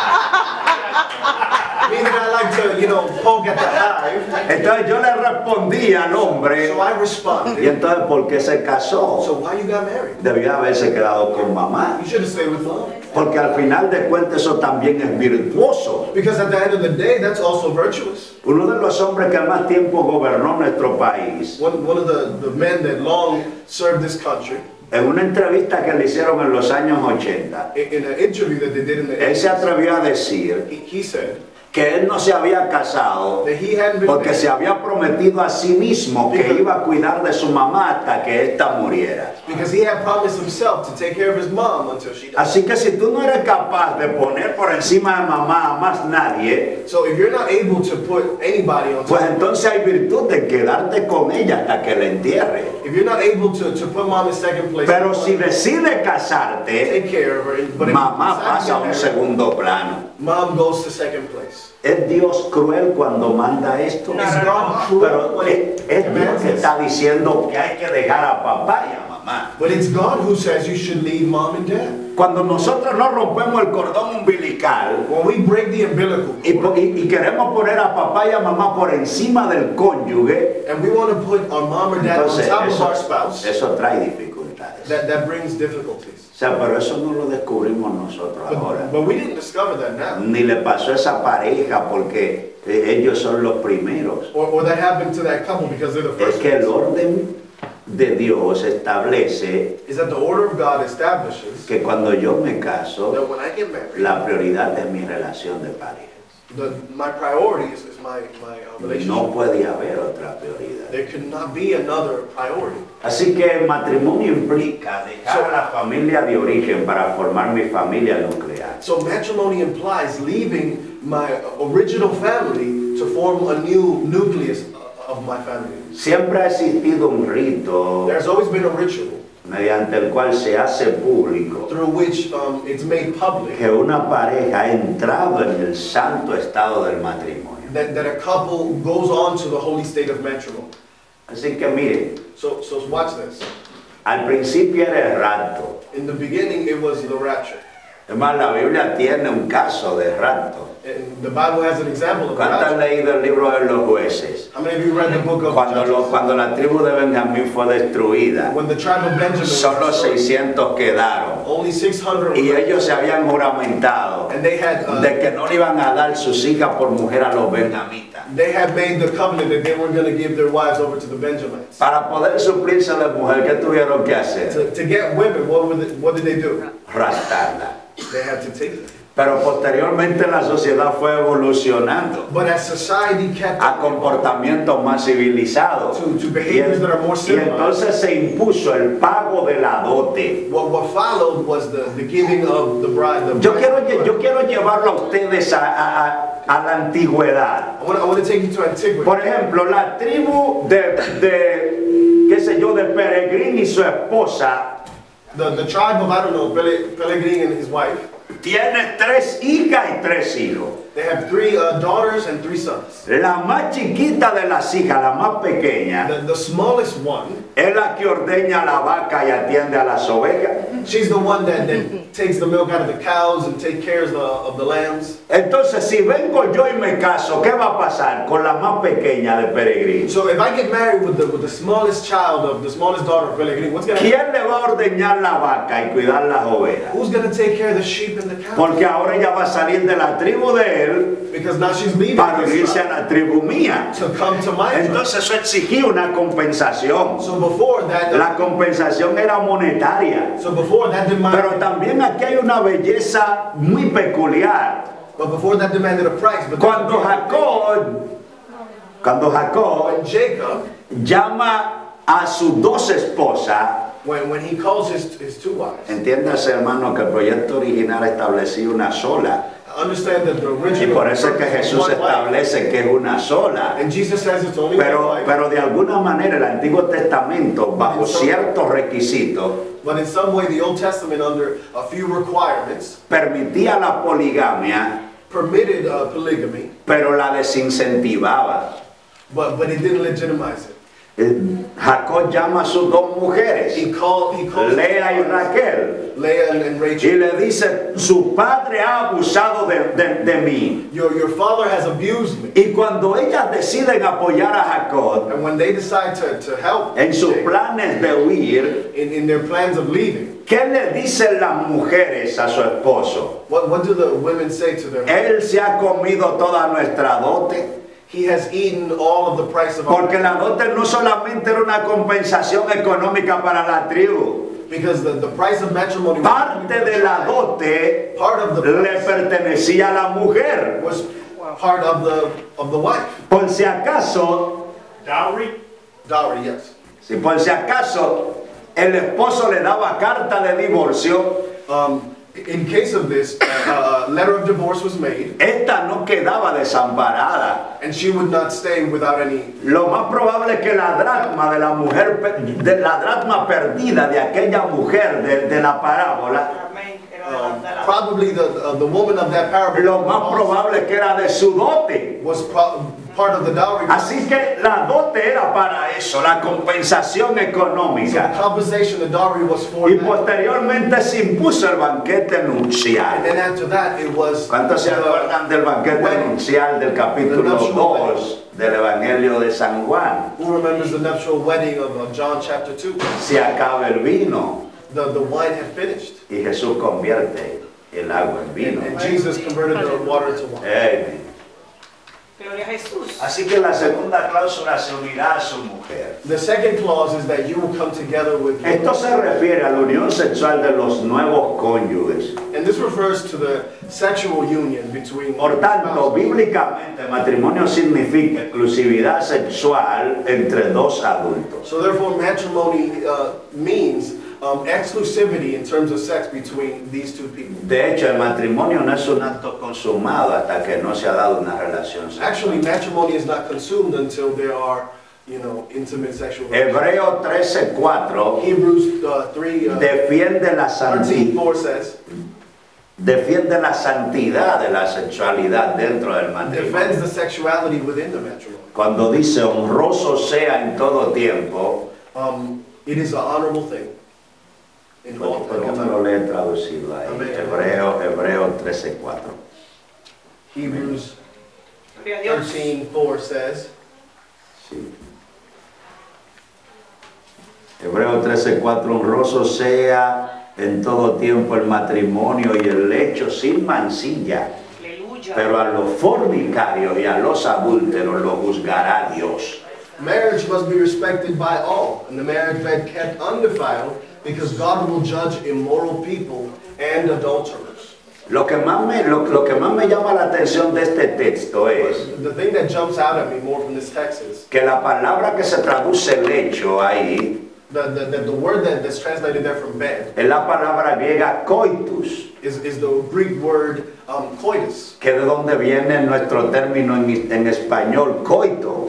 me that I like to, you know, poke at the hive. Entonces yo le respondí al hombre, So I y responded, entonces ¿por qué se casó? so why you got married? Debió haberse quedado con mamá. You should have stayed with mom. Porque al final de cuentas eso también es virtuoso. Because at the end of the day, that's also virtuous. Uno de los hombres que más tiempo gobernó nuestro país, One, one of the, the men that long served this country, en una entrevista que le hicieron en los años ochenta, in, in an interview that they did in the él se atrevió a decir he, he said que él no se había casado that he hadn't been porque married se había prometido a sí mismo que iba a cuidar de su mamá hasta que ésta muriera. because he had promised himself to take care of his mom until she died. Así que si tú no eres capaz de poner por encima de mamá a más nadie, So if you're not able to put anybody on pues top, entonces hay virtud de quedarte con ella hasta que la entierre. if you're not able to, to put mom in second place, Pero si decides casarte, take care of her. But if you mamá decide to pasa a get un married, segundo plano. mom goes to second place. ¿Es Dios cruel cuando manda esto? No, Is no, no. God cruel Pero when es, it es Dios commands que this? está diciendo que hay que dejar a papá y a mamá. But it's God who says you should leave mom and dad. Cuando nosotros no rompemos el cordón umbilical When we break the umbilical y, cord, po- y- y queremos poner a papá y a mamá por encima del cónyuge, and we want to put our mom or dad on entonces top of eso, our spouse, eso trae dificultades. that, that brings difficulties. O sea, pero eso no lo descubrimos nosotros ahora. But, but we didn't discover that now. Ni le pasó a esa pareja porque eh, ellos son los primeros. Or, or that happened to that couple because they're the Es first que el ones. orden de Dios establece Is that the order of God establishes que cuando yo me caso, that when I get married, la prioridad es mi relación de pareja. the, my priority is, is my, my uh, relationship. No puede haber otra prioridad. There could not be another priority. Así que el matrimonio implica dejar a la familia de origen para formar mi familia nuclear. So matrimony implies leaving my original family to form a new nucleus of my family. Siempre ha existido un rito There's always been a ritual mediante el cual se hace público through which um, it's made public que una pareja ha entrado en el santo estado del matrimonio. that, that a couple goes on to the holy state of matrimony. Así que miren, So, so watch this. Al principio era el rapto. In the beginning, it was the rapture. Es más, la Biblia tiene un caso de rapto. And the Bible has an example of the ¿Cuántos han rapture. leído el libro de los jueces? How many of you read the book of Cuando, lo- Judges? cuando la tribu de Benjamín fue destruida, When the tribe of Benjamin was solo destroyed, seiscientos quedaron. only six hundred Y were left. ellos se habían juramentado And they had, uh, de que no le iban a dar sus hijas por mujer a los benjamitas. they had made the covenant that they weren't going to give their wives over to the Benjamites. Para poder suplirse de mujer, ¿qué tuvieron que hacer? To, to get women, what, were the, what did they do? Raptarla. They had to take them. Pero posteriormente la sociedad fue evolucionando But as society kept a comportamientos más civilizados. to, to Y, behaviors that are more y civilized, entonces se impuso el pago de la dote. what, what followed was the, the giving of the bride. The Yo bride- quiero, lle- yo quiero llevarlo a ustedes a, a- a- a la antigüedad. I want, I want to take you to antiquity. Por ejemplo, la tribu de, de, qué sé yo, de Peregrín y su esposa The, the tribe of, I don't know, Pele, Pellegrin and his wife, tiene tres hijas y tres hijos. they have three uh, daughters and three sons. La más chiquita de las hijas, la más pequeña, The, the smallest one, es la que ordeña la vaca y atiende a las ovejas. she's the one that, that takes the milk out of the cows and takes care of the, of the lambs. Entonces, si vengo yo y me caso, ¿qué va a pasar con la más pequeña de Peregrín? So if I get married with the, with the smallest child of the smallest daughter of Pellegrin, what's going to happen? ¿Quién le va a ordeñar la vaca y cuidar las ovejas? Who's going to take care of the sheep and the cows? Porque ahora ella va a salir de la tribu de él Because now she's leaving para this unirse a tribe la tribu mía. to come to my tribe. Entonces eso exigía una compensación. So before that, La compensación era monetaria. so before that demanded, Pero también aquí hay una belleza muy peculiar. but before that demanded a price. But Cuando Jacob, cuando Jacob when Jacob, llama a sus dos esposas, when, when he calls his, his two wives, entiéndase hermano que el proyecto original establecía una sola. understand that the Y original por eso es que purpose is Jesús one wife. establece que es una sola. And Jesus says it's only one Pero, wife. pero de alguna manera el Antiguo Testamento, bajo ciertos requisitos, But in some way, the Old Testament, under a few requirements, permitía la poligamia, permitted uh, polygamy, pero la desincentivaba. but, but it didn't legitimize it. Eh, Jacob llama a sus dos mujeres, He called, he called Lea y Raquel, Leah and, and y Rachel. le dice, su padre ha abusado de, de- de mí. Your, your father has abused me. Y cuando ellas deciden apoyar a Jacob And when they decide to, to help en sus Jacob planes de huir, in, in their plans of leaving, ¿qué le dicen las mujeres a su esposo? what, what do the women say to their Él se ha comido toda nuestra dote. He has eaten all of the price of our Porque la dote no solamente era una compensación económica para la tribu. because the, the price of matrimony was Parte de la dote part of the le price pertenecía a la mujer. was part of the of the wife. Por si acaso, Dowry? Dowry, yes. si por si acaso el esposo le daba carta de divorcio, Um, in case of this, uh, a letter of divorce was made, esta no quedaba desamparada. and she would not stay without any. Lo más probable es que la dracma de la mujer, pe- de la dracma perdida de aquella mujer de, de la parábola, Amén. Era de la- Um, de la- probably the uh, the woman of that parable lo más probable es que era de su dote. was pro- part of the dowry. Así que la dote era para eso, la compensación So the económica. compensation, the dowry was for Y that. posteriormente se impuso el banquete And nupcial. then after that, it was ¿Cuántos se the- acuerdan del banquete wedding. nupcial del capítulo dos del Evangelio de San Juan? Who remembers the nuptial wedding of, of John chapter two? Se acaba el vino The, the wine had finished. y Jesús convierte el agua en vino. And Jesus converted the water to wine. Amen. Gloria a Jesús. Así que la segunda cláusula se unirá a su mujer. The second clause is that you will come together with your Esto se refiere a la unión sexual de los nuevos cónyuges. And this refers to the sexual union between Por tanto, bíblicamente, matrimonio significa exclusividad sexual entre dos adultos. So therefore, matrimony uh, means um, exclusivity in terms of sex between these two people. De hecho, el matrimonio no es un acto consumado hasta que no se ha dado una relación sexual. Actually, matrimony is not consumed until there are, you know, intimate sexual relations. Hebreo trece cuatro Hebrews uh, three uh, defiende la thirteen santidad, four says, defiende la santidad de la sexualidad dentro del defends matrimonio. the sexuality within the matrimony. Cuando dice honroso sea en todo tiempo, Um, It is an honorable thing. In all, ¿Por in qué all me lo time. lee traducido ahí? Amén. Hebreo, Hebreo trece cuatro. Hebrews Gloria a Dios. thirteen four says, Sí. Hebreo trece cuatro, honroso sea en todo tiempo el matrimonio y el lecho sin mancilla, Aleluya. pero a los fornicarios y a los adúlteros lo juzgará Dios. marriage must be respected by all, and the marriage bed kept undefiled, because God will judge immoral people and adulterers. Lo que más me, lo, lo que más me llama la atención de este texto es The thing that jumps out at me more from this text is que la palabra que se traduce lecho ahí the, the, the, the word that, that's translated there from bed es la palabra griega coitus, is, is the Greek word um, coitus, que de donde viene nuestro término en, en español coito,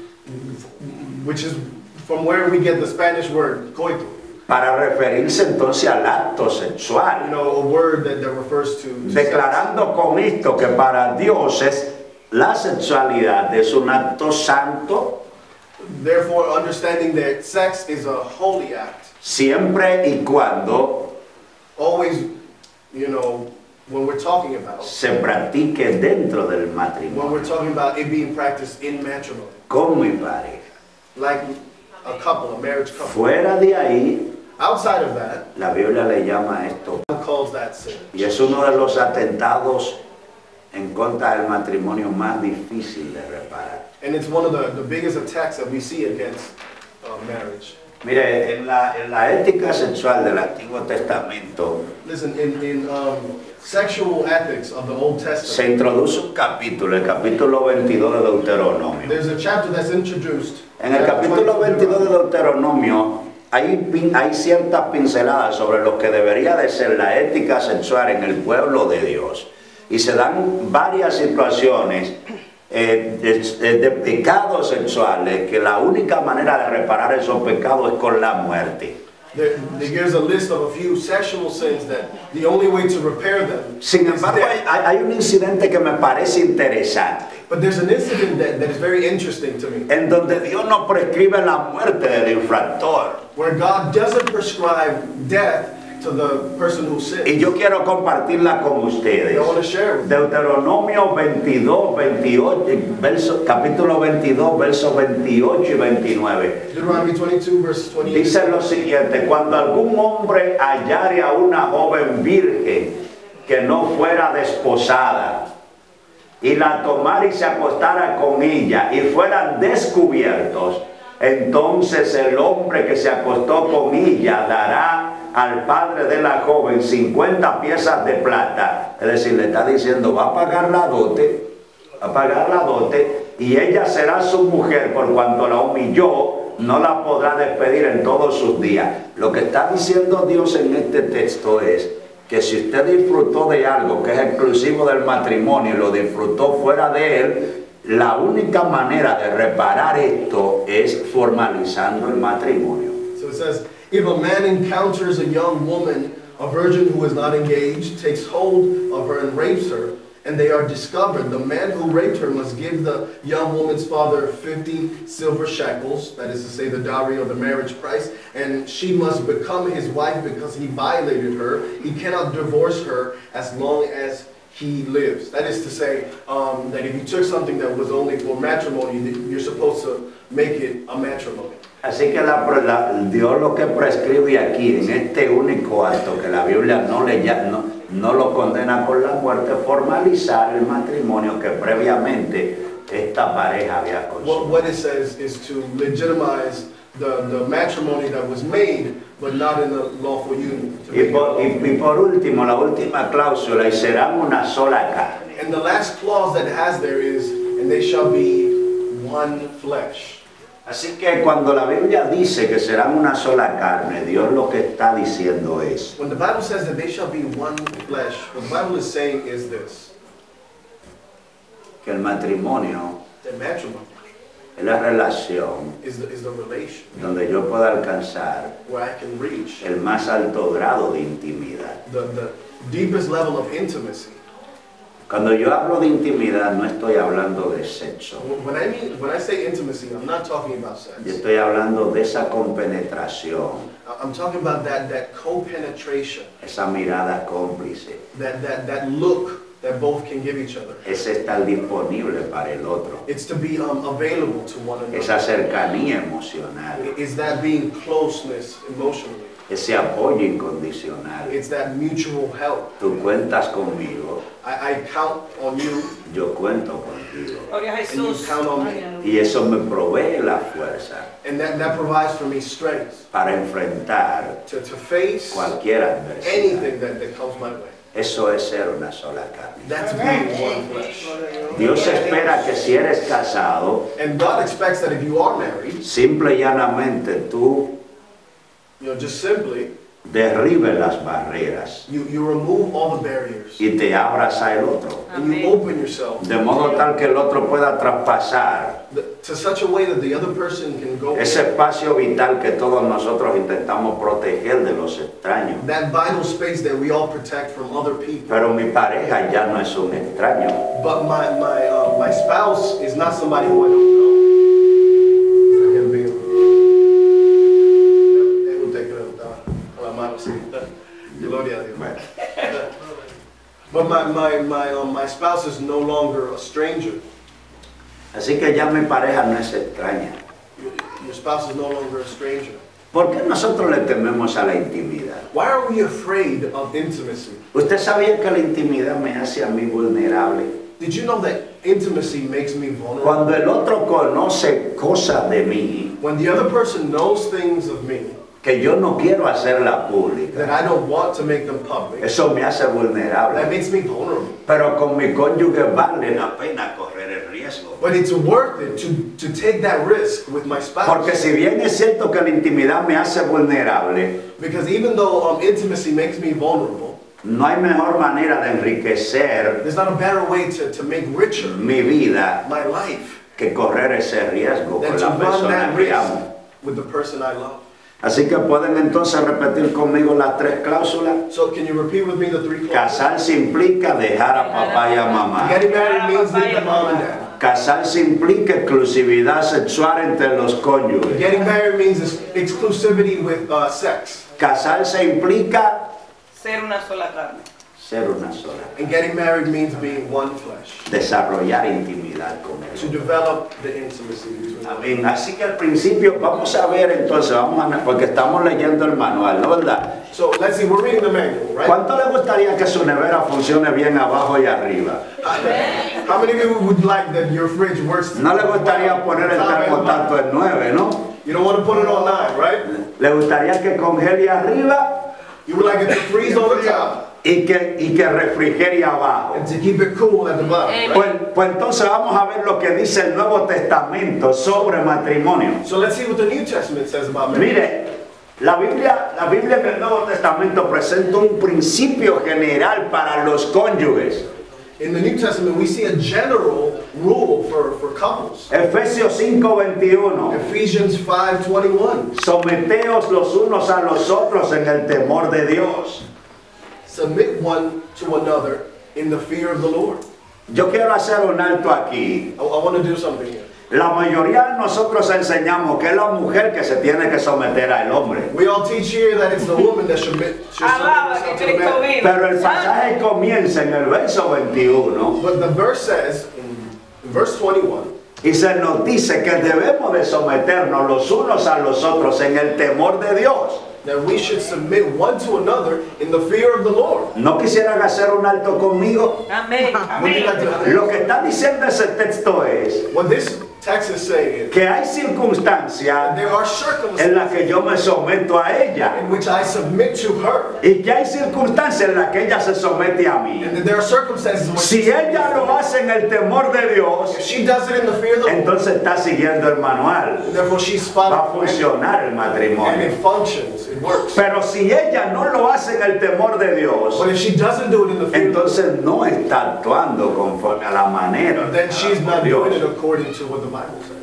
which is from where we get the Spanish word coito. para referirse entonces al acto You sexual, know, a word that, that refers to, to sex. declarando con esto que para Dios es la sexualidad es un acto santo, Therefore, understanding that sex is a holy act. siempre y cuando Always, you know, when we're talking about, se practique dentro del when matrimonio, we're talking about it being practiced in matrimony, con mi pareja. like a couple, a marriage couple. Fuera de ahí, Outside of that, la Biblia le llama a esto, God calls that sin. y es uno de los atentados en contra del matrimonio más difícil de reparar. And it's one of the, the biggest attacks that we see against uh, marriage. Mire, en la, en la ética sexual del Antiguo Testamento Listen, in, in um, sexual ethics of the Old se Testament, introduce un capítulo, el capítulo veintidós de Deuteronomio. there's a chapter that's introduced. En el chapter capítulo twenty-two, veintidós de Deuteronomio hay, pin- hay ciertas pinceladas sobre lo que debería de ser la ética sexual en el pueblo de Dios. Y se dan varias situaciones eh, de, de pecados sexuales que la única manera de reparar esos pecados es con la muerte. There, there gives a list of a few sexual sins that the only way to repair them Sin is embargo, hay, death. hay- hay un incidente que me parece interesante, But there's an incident that, that is very interesting to me, en donde Dios no prescribe la muerte del infractor. where God doesn't prescribe death to the person who sins. Y yo quiero compartirla con ustedes. I want to share with you. Deuteronomio veintidós, veintiocho, verso, capítulo veintidós, versos veintiocho y veintinueve. Deuteronomy twenty-two, verse twenty-eight. Dice lo siguiente: cuando algún hombre hallare a una joven virgen que no fuera desposada y la tomara y se acostara con ella y fueran descubiertos, entonces el hombre que se acostó con ella dará al padre de la joven cincuenta piezas de plata. Es decir, le está diciendo, va a pagar la dote, va a pagar la dote, y ella será su mujer por cuanto la humilló, no la podrá despedir en todos sus días. Lo que está diciendo Dios en este texto es que si usted disfrutó de algo que es exclusivo del matrimonio y lo disfrutó fuera de él, la única manera de reparar esto es formalizando el matrimonio. So it says, if a man encounters a young woman, a virgin who is not engaged, takes hold of her and rapes her, and they are discovered, the man who raped her must give the young woman's father fifty silver shekels, that is to say the dowry of the marriage price, and she must become his wife because he violated her. He cannot divorce her as long as he lives. That is to say, um, that if you took something that was only for matrimony, that you're supposed to make it a matrimony. Así que la, la- Dios lo que prescribe aquí, en este único acto que la Biblia no, le, lla- no, no lo condena con la muerte, formalizar el matrimonio que previamente esta pareja había What, consumado. what it says is to legitimize the, the matrimony that was made, but not in a lawful union. To Y make it por, y- lawful. y por último, la última cláusula, y serán una sola carne. And the last clause that it has there is, and they shall be one flesh. Así que cuando la Biblia dice que serán una sola carne, Dios lo que está diciendo es When the Bible says that they shall be one flesh, what the Bible is saying is this, que el matrimonio that matrimony es la relación is the, is the relation donde yo pueda alcanzar where I can reach el más alto grado de intimidad. the, the deepest level of intimacy. Cuando yo hablo de intimidad, no estoy hablando de sexo. When I mean, when I say intimacy, I'm not talking about sex. Yo estoy hablando de esa compenetración, I'm talking about that, that co-penetration, esa mirada cómplice, that, that, that look that both can give each other. ese estar disponible para el otro, It's to be um, available to one esa another. cercanía emocional, It's that being closeness emotionally. ese apoyo incondicional. It's that mutual help. Tú cuentas conmigo, I, I count on you, yo cuento contigo. Gloria a and you Jesús. count on me. Y eso me provee la fuerza And that, that provides for me strength para enfrentar to, to face cualquier adversidad. anything that, that comes my way. Eso es ser una sola carne. That's being one flesh. Dios espera que si eres casado, And God expects that if you are married, simple y llanamente tú you know, just simply, derribes las barreras you, you remove all the barriers. y te abras al otro, And you open yourself de modo tal que el otro pueda traspasar to such a way that the other person can go. ese espacio vital que todos nosotros intentamos proteger de los extraños. That vital space that we all protect from other people. Pero mi pareja ya no es un extraño. But my, my, uh, my spouse is not somebody who I don't know. Gloria a Dios. Bueno, But my, my, my, um, my spouse is no longer a stranger. así que ya mi pareja no es extraña. Your, your spouse is no longer a stranger. ¿Por qué nosotros le tememos a la intimidad? Why are we afraid of intimacy? ¿Usted sabía que la intimidad me hace a mí vulnerable? Did you know that intimacy makes me vulnerable? Cuando el otro conoce cosas de mí When the other person knows things of me que yo no quiero hacerla that pública, I don't want to make them public, eso me hace that vulnerable. makes me vulnerable. Pero con mi cónyuge vale la pena correr el riesgo. But it's worth it to, to take that risk with my spouse. Porque si bien es cierto que la intimidad me hace vulnerable, Because even though um, intimacy makes me vulnerable, no hay mejor manera de enriquecer there's not a better way to, to make richer mi vida my life que correr ese riesgo than con to la run persona that que risk amo. with the person I love. Así que pueden entonces repetir conmigo las tres cláusulas. So can you repeat with me the three clauses? Casarse implica dejar a papá y a mamá. Getting married means leaving mom and dad. Casarse implica exclusividad sexual entre los cónyuges. Getting married means ex- exclusivity with uh, sex. Casarse implica Ser una sola carne. ser una sola. And getting married means being one flesh. Desarrollar intimidad con To él. develop the intimacy between them. Amén. Así que al principio vamos a ver entonces, vamos a, porque estamos leyendo el manual, ¿no verdad? So let's see, we're reading the manual, right? ¿Cuánto le gustaría que su nevera funcione bien abajo y arriba? How many of you would like that your fridge works? No le gustaría poner el termostato en nueve, ¿no? You don't want to put it on nine, right? Le gustaría que congele arriba You would like it to freeze on the top y que, y que refrigerie abajo. and to keep it cool at the bottom. right? Pues, pues entonces vamos a ver lo que dice el Nuevo Testamento sobre matrimonio. So let's see what the New Testament says about marriage. Mire, la Biblia, la Biblia en el Nuevo Testamento presenta un principio general para los cónyuges. In the New Testament, we see a general rule for, for couples. Efesios cinco veintiuno. Ephesians five twenty-one. Someteos los unos a los otros en el temor de Dios. Submit one to another in the fear of the Lord. Yo quiero hacer un alto aquí. I, I want to do something here. La mayoría de nosotros enseñamos que es la mujer que se tiene que someter al hombre. We all teach here that it's the woman that should, submit- should submit Alaba herself que to the Cristo man. vive. Pero el pasaje comienza en el verso veintiuno But the verse says, in, in verse twenty-one, y se nos dice que debemos de someternos los unos a los otros en el temor de Dios. that we should submit one to another in the fear of the Lord. ¿No quisieran hacer un alto conmigo? Amén. Would you Amén. like to- Lo que está diciendo ese texto es What this text is saying is que hay that circunstancias there are en circumstances las que yo me someto a ella in which I submit to her, y que hay circunstancias en las que ella se somete a mí. and that there are circumstances in which Si ella lo hace en el temor de Dios, if she does it in the fear of the Lord, entonces está siguiendo el manual. therefore she's Va a following it, funcionar el and matrimonio. it functions, it works. Pero si ella no lo hace en el temor de Dios, But if she doesn't do it in the fear of the Lord, entonces no está actuando conforme a la manera then she's not de doing it Dios. according to what the Bible says.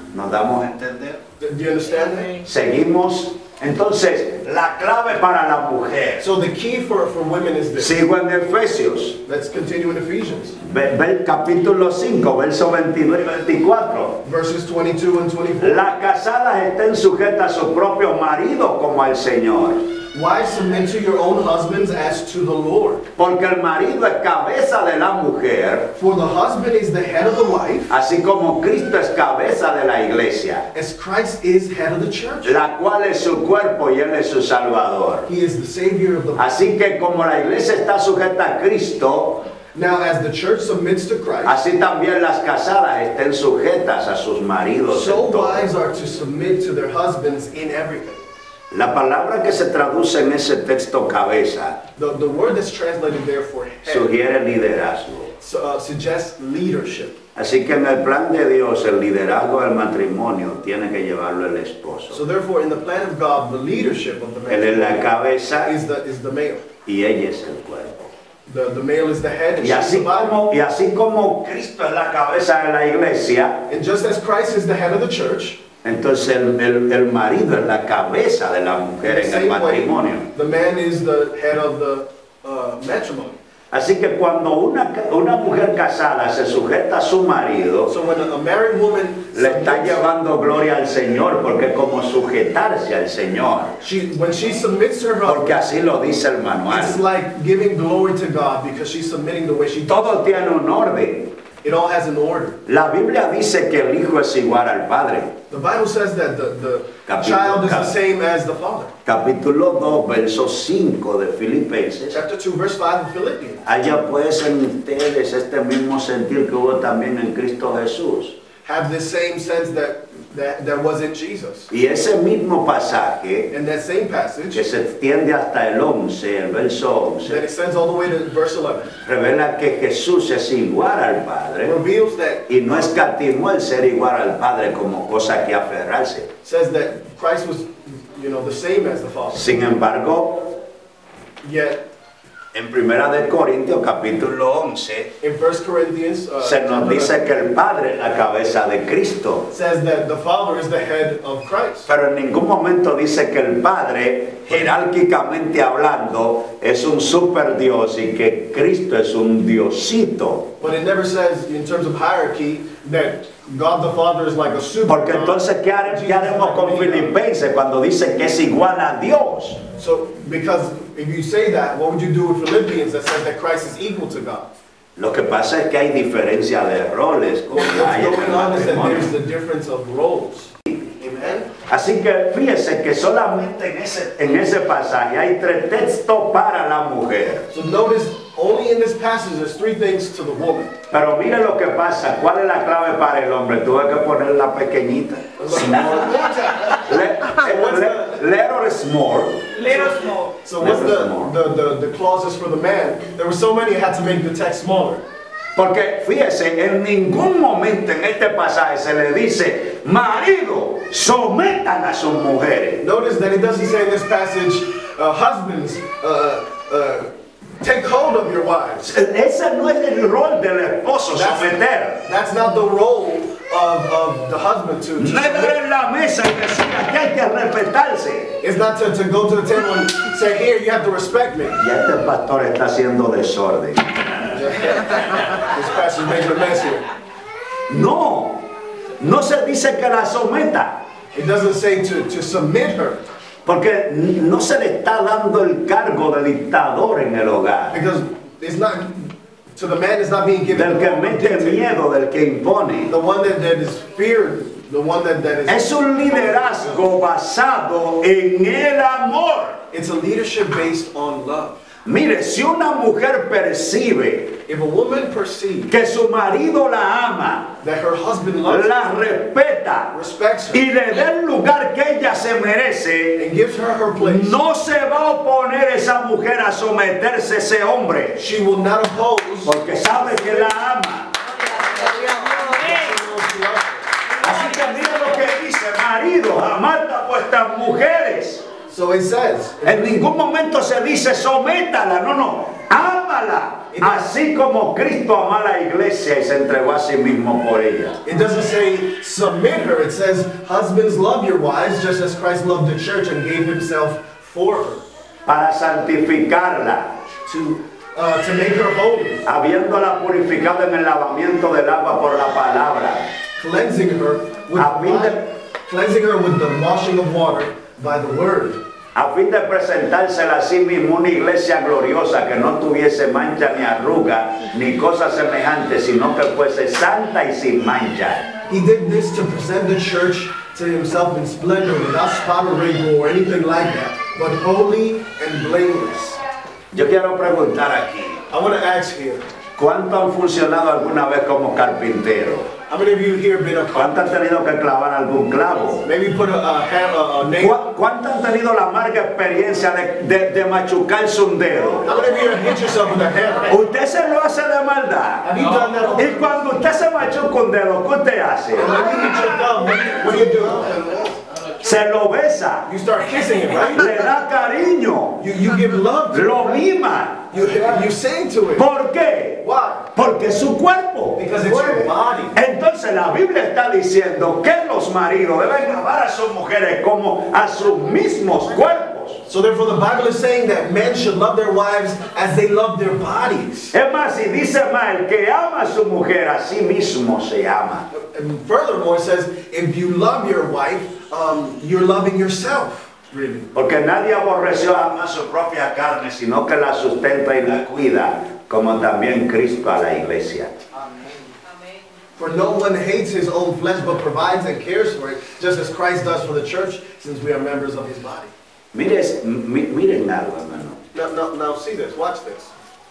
¿Nos damos a entender? Do you understand that? Seguimos. Entonces, la clave para la mujer. So the key for, for women is this. Sigo en Efesios. Let's continue in Ephesians. Ve, ve el capítulo cinco, versos veintidós y veinticuatro. Verses twenty-two and twenty-four. Las casadas estén sujetas a su propio marido como al Señor. Wives, submit to your own husbands as to the Lord. Porque el marido es cabeza de la mujer, For the husband is the head of the wife, así como Cristo es cabeza de la iglesia, as Christ is head of the church. la cual es su cuerpo y él es su salvador. He is the Savior of the body. Así que como la iglesia está sujeta a Cristo, Now, as the church submits to Christ, así también las casadas estén sujetas a sus maridos so en todo. wives are to submit to their husbands in everything. La palabra que se traduce en ese texto cabeza The, the word that's translated there for head sugiere liderazgo. su- uh, suggests leadership. Así que en el plan de Dios el liderazgo del matrimonio tiene que llevarlo el esposo. So therefore, in the plan of God, the leadership of the Él es la man cabeza is the, is the male. y ella es el cuerpo. The, the male is the head and Y she's the así body. como, y así como Cristo es la cabeza de la iglesia, And just as Christ is the head of the church, entonces el, el- el marido es la cabeza de la in mujer the en el same way, matrimonio. the man is the head of the uh, matrimony. Así que cuando una, una mujer casada se sujeta a su marido, So when a, a married woman le está submits, llevando gloria al Señor, porque es como sujetarse al Señor, she, when she submits to her husband, porque así lo dice el it's manual. like giving glory to God because she's submitting the way she does. Todo tiene un orden. It all has an order. La Biblia dice que el hijo es igual al padre. The Bible says that the, the Capítulo- child is the cap- same as the father. Capítulo dos, verso cinco de Filipenses. Chapter two, verse five of Philippians. Haya pues en ustedes este mismo sentir que hubo también en Cristo Jesús. Have this same sense that, that, that was in Jesus. Y ese mismo pasaje And that same passage que se extiende hasta el once, el verso that once, extends all the way to verse eleven revela que Jesús es igual al Padre reveals that, y no escatimó el ser igual al Padre como cosa que aferrarse. says that Christ was, you know, the same as the Father. Sin embargo, Yet, en Primera de Corintios capítulo once in First Corinthians, uh, se nos chapter dice eleven, que el Padre es la cabeza de Cristo. says that the Father is the head of Christ. Pero en ningún momento dice que el Padre, jerárquicamente hablando, es un super Dios y que Cristo es un Diosito. But it never says, in terms of hierarchy, that God the Father is like a super Porque God. entonces, ¿qué, hare- Jesus qué is haremos like con a mini God. Filipenses cuando dice que es igual a Dios? So, because if you say that, what would you do with Philippians that says that Christ is equal to God? Lo que pasa es que hay diferencia de roles. Como What's hay en el going on is that matrimonio. there's the difference of roles. Amen? Así que fíjese que solamente en ese, en ese pasaje hay tres textos para la mujer. So notice, only in this passage there's three things to the woman. Pero mire lo que pasa. ¿Cuál es la clave para el hombre? Tuve que ponerla pequeñita. Le, le, letter small. Little small. So what's Little the, small. the, the, the clauses for the man? There were so many, I had to make the text smaller. Porque fíjese, en ningún momento en este pasaje se le dice, marido, sometan a sus mujeres. Notice that it doesn't say in this passage, uh, husbands, uh, uh, take hold of your wives. Ese no es el rol del esposo, someter. That's not the role of, of the husband to, to No es dar submit. en la mesa y decir que hay que respetarse. It's not to, to go to the table and say, here, you have to respect me. Ya este pastor está haciendo desorden. This pastor's making a mess here. No, no se dice que la someta. It doesn't say to, to submit her, Porque no se le está dando el cargo de dictador en el hogar. because it's not, to the man it's not being given Del the que role of mete dictator. miedo, del que impone. The one that, that is feared, the one that, that is... Es un liderazgo basado en el amor. It's a leadership based on love. Mire, si una mujer percibe If a woman perceives que su marido la ama, that her husband loves her, la respeta respects her, y le da el lugar que ella se merece, and gives her her place, no se va a oponer esa mujer a someterse a ese hombre, she will not oppose porque sabe que la ama. Así que mire lo que dice, marido, amad a vuestras mujeres. So it says, En ningún momento se dice sométala, no, no, ama ámala, así como Cristo amó a la iglesia y se entregó a sí mismo por ella. It doesn't say submit her. It says husbands love your wives just as Christ loved the church and gave himself for her. Para santificarla, To, uh, to make her holy. habiéndola purificado en el lavamiento del agua por la palabra, Cleansing her with A fin de- wa- cleansing her with the washing of water by the word. a fin de presentársela a sí mismo una iglesia gloriosa que no tuviese mancha ni arruga ni cosa semejante, sino que fuese santa y sin mancha. He did this to present the church to himself in splendor, without spot or wrinkle or anything like that, but holy and blameless. Yo quiero preguntar aquí, I want to ask here, ¿cuánto han funcionado alguna vez como carpintero? how many of you here been a ¿Cuánto han tenido que clavar algún clavo? maybe put a, a, hand- a, a nail? ¿Cu- ¿Cuánto han tenido la amarga experiencia de, de, de machucarse un dedo? How many of you have hit yourself with a hammer? Usted se lo hace de maldad. Have you done that? Y cuando usted se machuca un dedo, ¿qué usted hace? And when you hit your thumb, what do you do? Se lo besa, You start kissing it, right? le da cariño, You, you give love to it. lo mima. You, you sing to it. ¿Por qué? Why? Porque es su cuerpo. Because it's your body. Entonces la Biblia está diciendo que los maridos deben amar a sus mujeres como a sus mismos cuerpos. So therefore the Bible is saying that men should love their wives as they love their bodies. Es más, y dice más, el que ama a su mujer a sí mismo se ama. And furthermore it says, if you love your wife, um, you're loving yourself. Really. Porque nadie aborreció jamás su propia carne, sino que la sustenta y la cuida, como también Cristo a la iglesia. For no one hates his own flesh, but provides and cares for it, just as Christ does for the church, since we are members of his body. Mires, mi- miren algo, hermano. Now, now, now see this, watch this.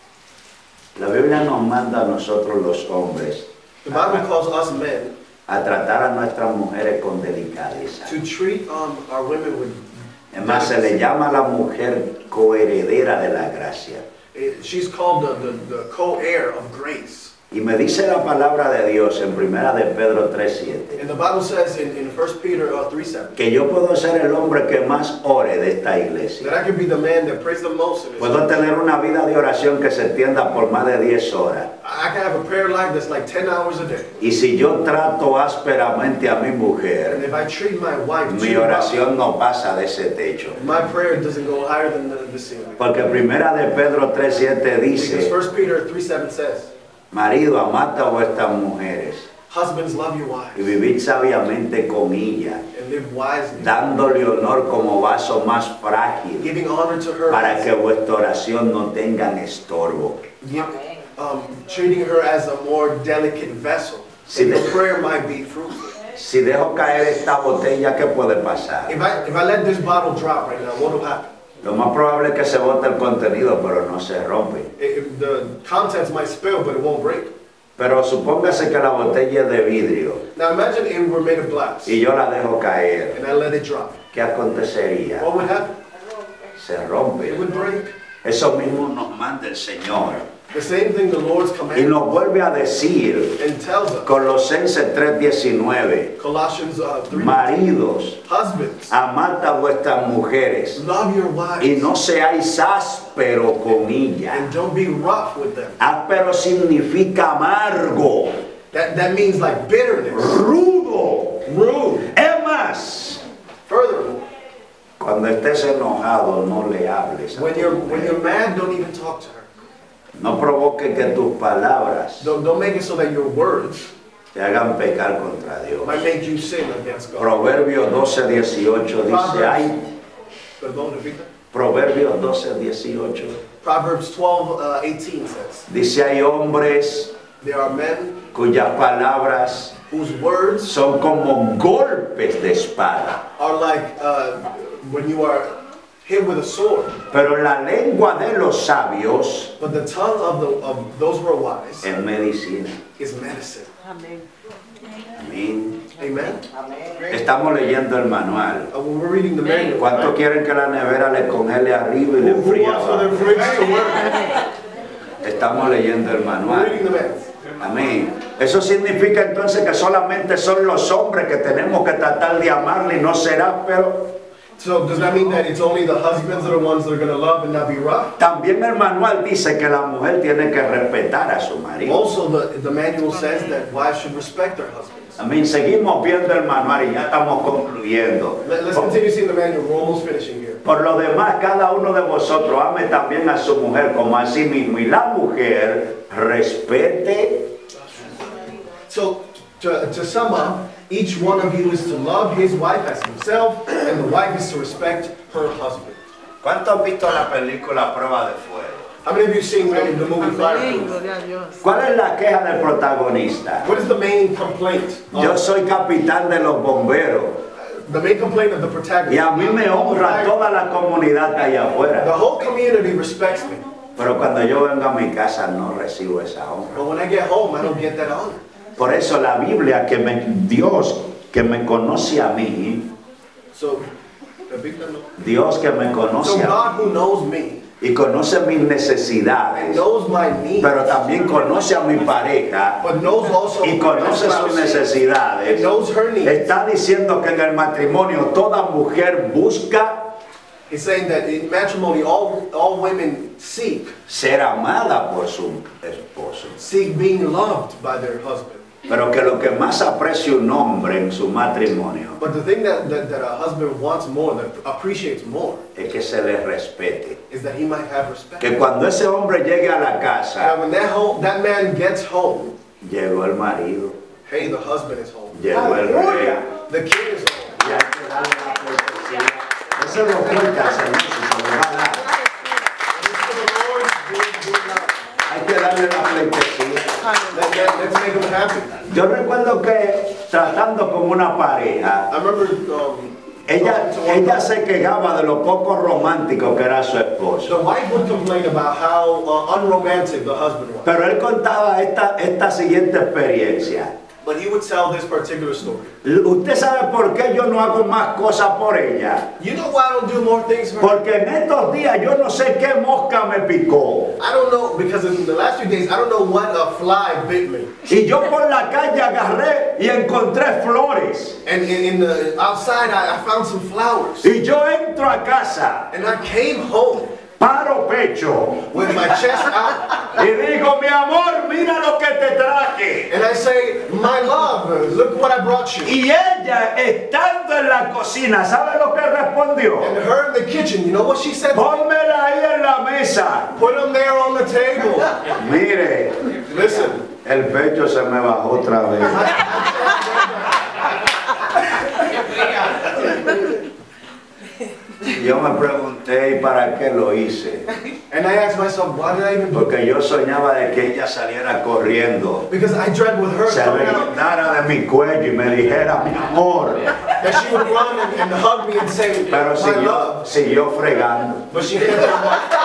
La Biblia nos manda a nosotros los hombres The Bible calls us men a tratar a nuestras mujeres con delicadeza. to treat um, our women with. Es más, se le llama a la mujer coheredera de la gracia. Eh, She's called the, the, the co-heir of grace. Y me dice la palabra de Dios en primera de Pedro tres siete, And the Bible says in, in First Peter uh, three seven, que yo puedo ser el hombre que más ore de esta iglesia. that I can be the man that prays the most in this. Puedo tener una vida de oración que se extienda por más de diez horas. I can have a prayer life that's like ten hours a day. Y si yo trato ásperamente a mi And mujer, if I treat my wife mi too rough, oración no pasa de ese techo. my prayer doesn't go higher than the, the ceiling. Porque primera de Pedro tres siete Because dice, First Peter three seven says, marido, amad a vuestras mujeres husbands, love your y wives vivid sabiamente con ellas, and live wisely, dándole honor como vaso más frágil, giving honor to her, para que vuestra oración no tengan estorbo. give- um, treating her as a more delicate vessel, Si and de- your prayer might be fruitful. Si dejo caer esta botella, ¿qué puede pasar? If I, if I let this bottle drop right now, what will happen? Lo más probable es que se bote el contenido, pero no se rompe. It- it- the contents might spill, but it won't break. Pero supóngase que la botella es de vidrio Now imagine it were made of glass, y yo la dejo caer. and I let it drop. ¿Qué acontecería? What would happen? Se rompe. It would break. Eso mismo nos manda el Señor. The same thing the Lord's Y commanded nos vuelve a decir, and tells us. Colosenses tres diecinueve, Colossians uh, three. maridos, Husbands, amad a vuestras mujeres love your wives y no seáis áspero con ellas. and don't be rough with them. Áspero significa amargo, That, that means like bitterness, rudo. rude. Es más, Furthermore, cuando estés enojado, no le hables a when tu you're, when mujer. you're mad, don't even talk to her. No provoque que tus palabras Don't, don't make it so that your words te hagan pecar contra Dios. might make you sin against God. Proverbios doce dieciocho dice, hay Perdón, repita. Proverbios doce dieciocho Proverbs twelve, uh, eighteen says, dice, hay hombres there are men cuyas palabras whose words son como golpes de espada, are like uh, when you are hit with a sword, pero la lengua de los sabios but the tongue of, the, of those who are wise es medicina. is medicine. Amén. Amén. Amen? Estamos leyendo el manual. Uh, when we're reading the manual, ¿Cuánto quieren que la nevera le congele arriba y le who, who enfríe wants for their abajo? fridge to work? Estamos leyendo el We're manual. reading the manual. Amén. Eso significa entonces que solamente son los hombres que tenemos que tratar de amarle y no ser áspero. So does that mean that it's only the husbands that are ones that are going to love and not be rough? También el manual dice que la mujer tiene que respetar a su marido. Also, the, the manual says that wives should respect their husbands. Amén. Seguimos viendo el manual y ya estamos concluyendo. Let, let's continue seeing the manual. We're almost finishing here. Por lo demás, cada uno de vosotros ame también a su mujer como a sí mismo, y la mujer respete. So, to, to sum up, each one of you is to love his wife as himself, and the wife is to respect her husband. ¿Cuántos han visto la película Prueba de Fuego? How many of you seen the, the movie Fireproof? ¿Cuál es la queja del protagonista? What is the main complaint? of- Yo soy capitán de los bomberos the main complaint of the protagonist. y a mí me honra toda la comunidad que hay The afuera. whole community respects me, Pero cuando yo vengo a mi casa no recibo esa honra. but when I get home, I don't get that honor. Por eso la Biblia, que me, Dios que me conoce a mí, So, Dios que me so conoce a God mí who knows me y conoce mis necesidades, knows my needs, pero también conoce a mi pareja but knows also y my conoce sus spouse, and necesidades, knows her needs. está diciendo que en el matrimonio toda mujer busca He's saying that in matrimony, all all women seek ser amada por su esposo. seek being loved by their husband. Pero que lo que más aprecia un hombre en su matrimonio But the thing that, that, that a husband wants more, that appreciates more, es que se le respete. is that he might have respect. Que cuando ese hombre llegue a la Now, casa, when that home, that man gets home, llegó el marido, hey, the husband is home. llegó el rey. The kid is home. Y hay que darle la cortesía. Eso lo cuenta, Señor, si se lo va a dar. Hay que darle la cortesía. Let, let, let's make him happy. Yo recuerdo que tratando con una pareja, I remember um, ella, talking to one ella couple. se quejaba de lo poco romántico que era su esposo. The wife would complain about how uh, unromantic the husband was. Pero él contaba esta, esta siguiente experiencia. But he would tell this particular story. ¿Usted sabe por qué yo no hago más cosas por ella? You know why I don't do more things for her? Porque en estos días yo no sé qué mosca me picó. I don't know, because in the last few days, I don't know what a fly bit me. Y yo por la calle agarré y encontré flores. And in, in the outside, I, I found some flowers. Y yo entro a casa, And I came home paro pecho with my chest out. y digo, mi amor, mira lo que te traje. And I say, my love, look what I brought you. Y ella, estando en la cocina, ¿sabe lo que respondió? And her in the kitchen, you know what she said? Pónmela ahí en la mesa. Put them there on the table. Mire, Listen, el pecho se me bajó otra vez. Yo me pregunté, ¿y para qué lo hice? and I asked myself, why did I even do it? Porque yo soñaba de que ella saliera corriendo, Because I dread with her se coming out, brindara de mi cuello y me dijera, mi amor. that she would run and, and hug me and say, Pero my siguió, love. siguió fregando. But she kept on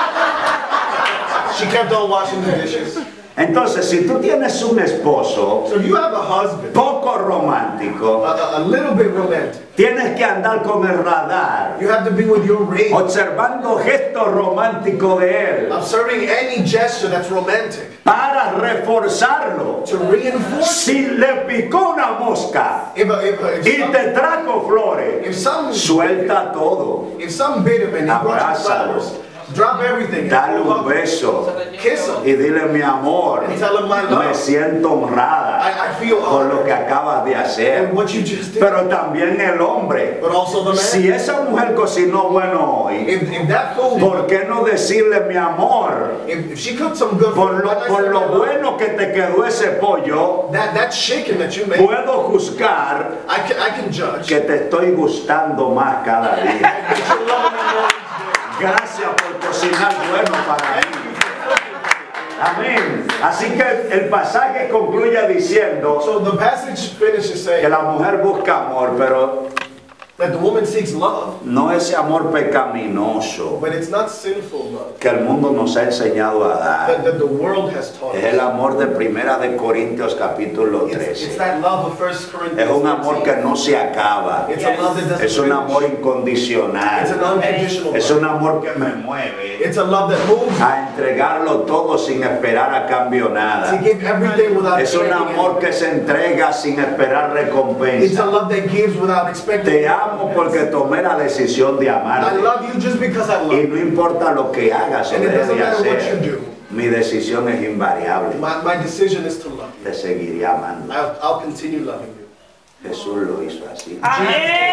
wa- she kept on washing the dishes. Entonces, si tú tienes un esposo So you have a husband, poco romántico, a, a, a little bit romantic. tienes que andar con el radar, You have to be with your radar, observando gestos románticos de él, observing any gesture that's romantic para reforzarlo. to reinforce. Si le picó una mosca If, a, if, a, if, y some, te trajo flores, if some suelta todo, if some bit him and he brought you Abrázalo. flowers, drop everything, dale and un hug him, beso kiss him, y dile, mi amor, and tell him my me love. siento honrada I, I feel por lo honored que acabas de hacer. and what you just did. Pero también el hombre, But also the man. si esa mujer cocinó bueno hoy, If, if that fool, ¿por qué no decirle, mi amor, if, if she cooked some good por food, lo, why not por say, lo "My love, bueno que te quedó ese pollo, that, that chicken that you made, puedo juzgar I can, I can judge. que te estoy gustando más cada día? That you're loving me more each day. Gracias por cocinar bueno para mí. Amén. Así que el pasaje concluye diciendo So the passage finishes que saying la mujer busca amor, pero that the woman seeks love, no ese amor pecaminoso but it's not sinful love que el mundo nos ha enseñado a that, dar. that the world has taught Es el us. amor de Primera de Corintios capítulo It's, it's trece. that love of First Es Corinthians un amor que thirteen. no se acaba. It's a love that doesn't Es un amor finish. It's incondicional. an unconditional Es love. un amor que me mueve It's a love that moves you a entregarlo todo sin esperar a cambio to nada. give everything without Es un expecting amor anything. que se entrega sin esperar It's a recompensa. love that gives without expecting Te anything. amo porque tomé la decisión de I amarte. love you just because I love Y you. no importa lo que hagas o And it dejes doesn't de matter what you hacer, do. mi decisión es invariable. My, my decision is to love you. Te seguiré amando. I'll, I'll continue loving you. Jesús lo hizo así. Amén.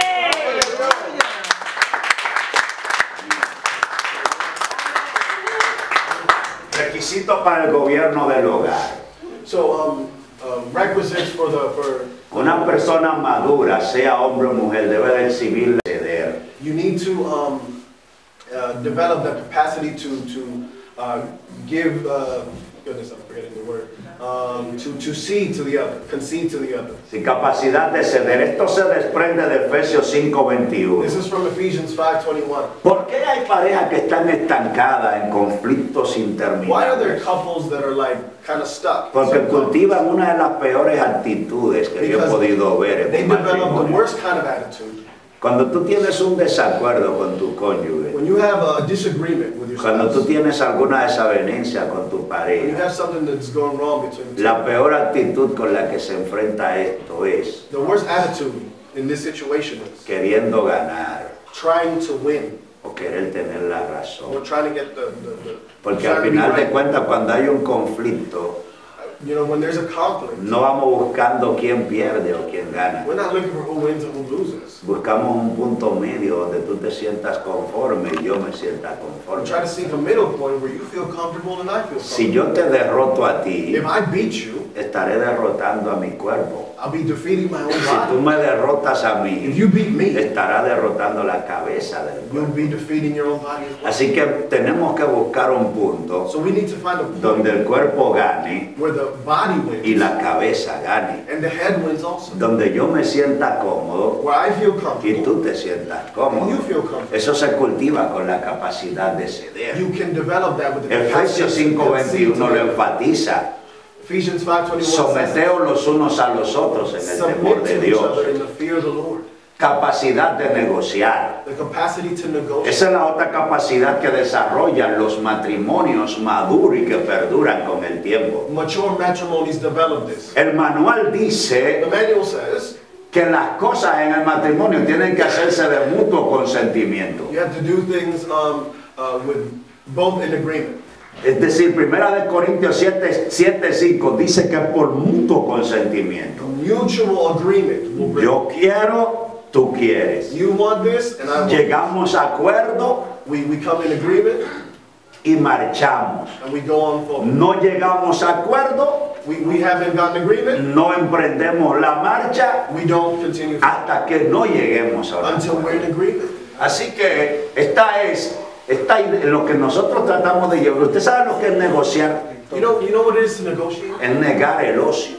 Requisito para el gobierno del hogar. So, um, um, requisites for the, for, Una persona madura, sea hombre o mujer, debe de exhibir ceder. you need to, um, uh, develop the capacity to, to, uh, give, uh, goodness, I'm forgetting the word, um, to, to cede to the other, concede to the other. Sin capacidad de ceder. Esto se desprende de Efesios cinco veintiuno. This is from Ephesians five twenty-one. ¿Por qué hay parejas que están estancadas en conflictos Why are there interminables? couples that are like kind of stuck? Porque cultivan una de las peores actitudes que yo he Because podido ver en They un develop the matrimonio. worst kind of attitude. Cuando tú tienes un desacuerdo con tu cónyuge, When you have a disagreement with your cuando tú spouse, tienes alguna desavenencia con tu when you pareja, have something that's going wrong between you, la peor actitud con la que se enfrenta esto es the worst attitude in this situation is queriendo ganar trying to win o querer tener la or razón. trying to get the, the, the Porque al trying to be final de right. cuentas, cuando hay un conflicto, You know, when there's a conflict, no vamos buscando quién pierde o quién gana. we're not looking for who wins and who loses. Buscamos un punto medio donde tú te sientas conforme y yo me sienta We conforme. try to seek a middle point where you feel comfortable and I feel Si comfortable. yo te derroto a ti, If I beat you, estaré derrotando a mi cuerpo. I'll be defeating my own Si tú body. me derrotas a If mí, you beat me, estará derrotando la cabeza del you'll cuerpo. be defeating your own body as well. Así que tenemos que buscar un punto So we need to find a point donde el cuerpo gane where the body wins y la cabeza gane. and the head wins also. Donde yo me sienta cómodo Where I feel y comfortable tú te sientas and cómodo. you feel comfortable. Eso se cultiva con la capacidad de ceder. You can develop that with the Efesios capacity cinco to concede veintiuno to lo them. enfatiza. Ephesians five twenty-one says, Someteos los unos a los otros en el temor submit de to each other Dios. in the fear of the Lord. Capacidad de negociar. The capacity to negotiate. Esa es la otra capacidad que desarrollan los matrimonios maduros y que perduran con el tiempo. Mature matrimonies develop this. El manual dice The manual says que las cosas en el matrimonio tienen que hacerse de mutuo consentimiento. you have to do things um, uh, with both in agreement. Es decir, Primera de Corintios siete cinco dice que por mutuo consentimiento. Mutual agreement will bring. Yo quiero, tú quieres. You want this and I want this. Llegamos a acuerdo We, we come in agreement y marchamos. and we go on forward. No llegamos a acuerdo, We, we haven't gotten agreement, no emprendemos la marcha we don't continue hasta que no lleguemos a un until we're in acuerdo. agreement. Así que esta es, esta es lo que nosotros tratamos de llevar. ¿Usted sabe lo que es negociar? You know, you know what it is to negotiate? Es negar el ocio.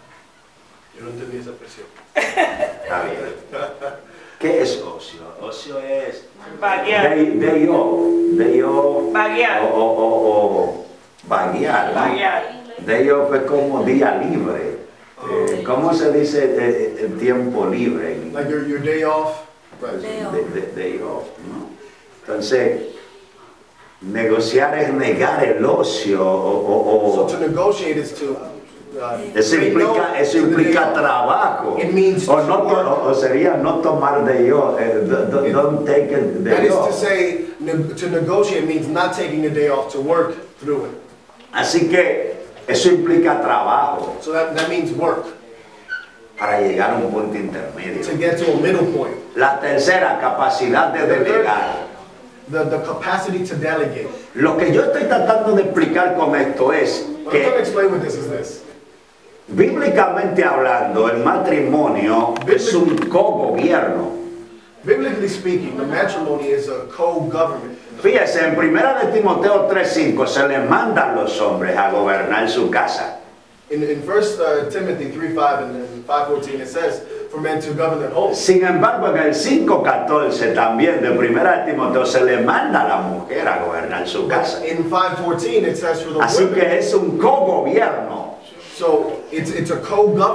Yo no entendí esa presión. Está bien. ¿Qué es ocio? Ocio es Vaguear. day, day off, day off, Vaguear. o, o, o, o vaguear, ¿no? Vaguear. Day off es como día libre. Eh, ¿Cómo se dice eh, el tiempo libre? Like your, your day off. Right. De- de- day off, ¿no? Entonces, negociar es negar el ocio o, So o- to o- negotiate is to uh, eso say no implica, eso to the day implica off. trabajo. It means O, no, to work. to- o sería no tomar day off, eh, do- do- It- don't take it That day is to off. say, ne- to negotiate means not taking a day off to work through it. Así que eso implica trabajo So that, that means work, para llegar a un punto intermedio. to get to a middle point. La tercera, capacidad de delegar. The, the capacity to delegate. Lo que yo estoy tratando de explicar con esto es What I'm trying to que explain with this is this. bíblicamente hablando, el matrimonio es un cogobierno. Biblically speaking, the matrimony is a co-government. Fíjese, en primera de Timoteo tres cinco se le mandan los hombres a gobernar su casa. In, in First uh, Timothy three five and then five fourteen, it says for men to govern their homes. Sin embargo, en el cinco catorce también de primera de Timoteo se le manda a la mujer a gobernar su casa. In five fourteen, it says for the Así women. que es un cogobierno. So it's, it's a co-government.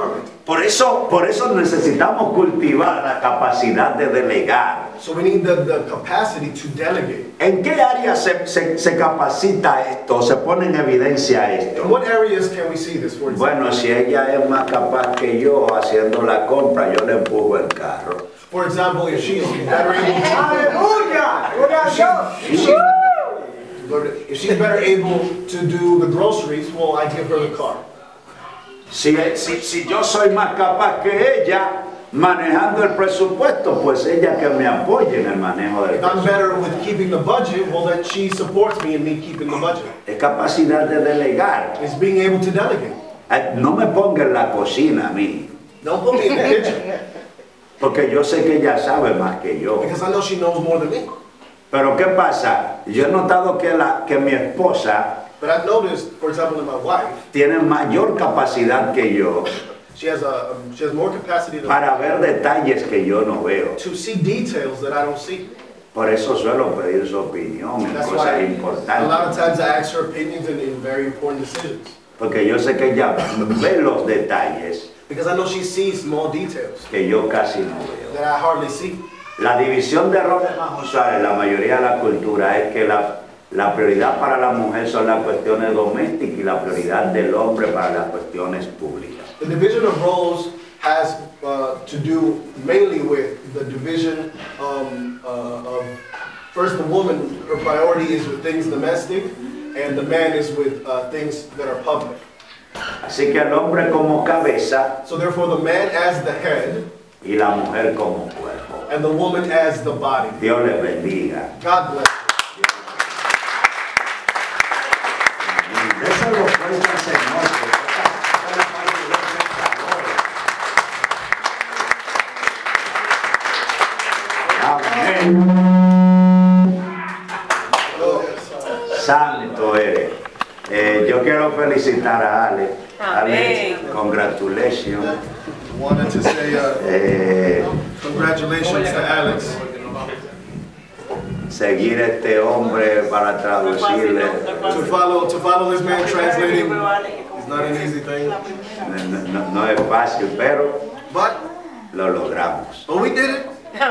Por eso, por eso necesitamos cultivar la capacidad de delegar. So we need the, the capacity to delegate. ¿En qué área se, se, se capacita esto, se pone en evidencia In esto? what areas can we see this, for example? Bueno, si ella es más capaz que yo haciendo la compra, yo le empujo el carro. For example, if she's better able to, Aleluya. if she's, if she's better able to do the groceries, well, I give her the car. Si, si, si yo soy más capaz que ella manejando el presupuesto, pues ella que me apoye en el manejo del If I'm presupuesto. better with keeping the budget, well, then she supports me in me keeping the budget. Es capacidad de delegar. It's being able to delegate. Eh, No me ponga en la cocina a mí, Don't put me in the kitchen, porque yo sé que ella sabe más que yo. because I know she knows more than me. Pero ¿qué pasa? Yo he notado que, la, que mi esposa But I've noticed, for example, in my wife, tiene mayor capacidad que yo she has a um, she has more capacity to, para ver detalles que yo no veo. to see details that I don't see. Por eso suelo pedir su opinión en That's cosas why a lot of importantes. times I ask her opinions in, in very important decisions, Porque yo sé que ella ve los detalles because I know she sees small details que yo casi no veo. that I hardly see. La división de roles más usual en la mayoría de la cultura es que la, la prioridad para la mujer son las cuestiones domésticas y la prioridad del hombre para las cuestiones públicas. The division of roles has uh, to do mainly with the division um, uh, of, first the woman, her priority is with things domestic, and the man is with uh, things that are public. Así que el hombre como cabeza So therefore the man as the head, y la mujer como cuerpo. and the woman as the body. Dios les bendiga. God bless you. Déselo fuerte al Señor, porque esta es la parte de los pecadores. Amén. Santo eres. Eh, yo quiero felicitar a Ale. Ale, Amén. congratulations. Wanted to say uh, Eh, congratulations to Alex. seguir este hombre para traducirle To follow, to follow this man translating is not an easy thing, no, no- no es fácil, pero but, lo logramos. but we did it.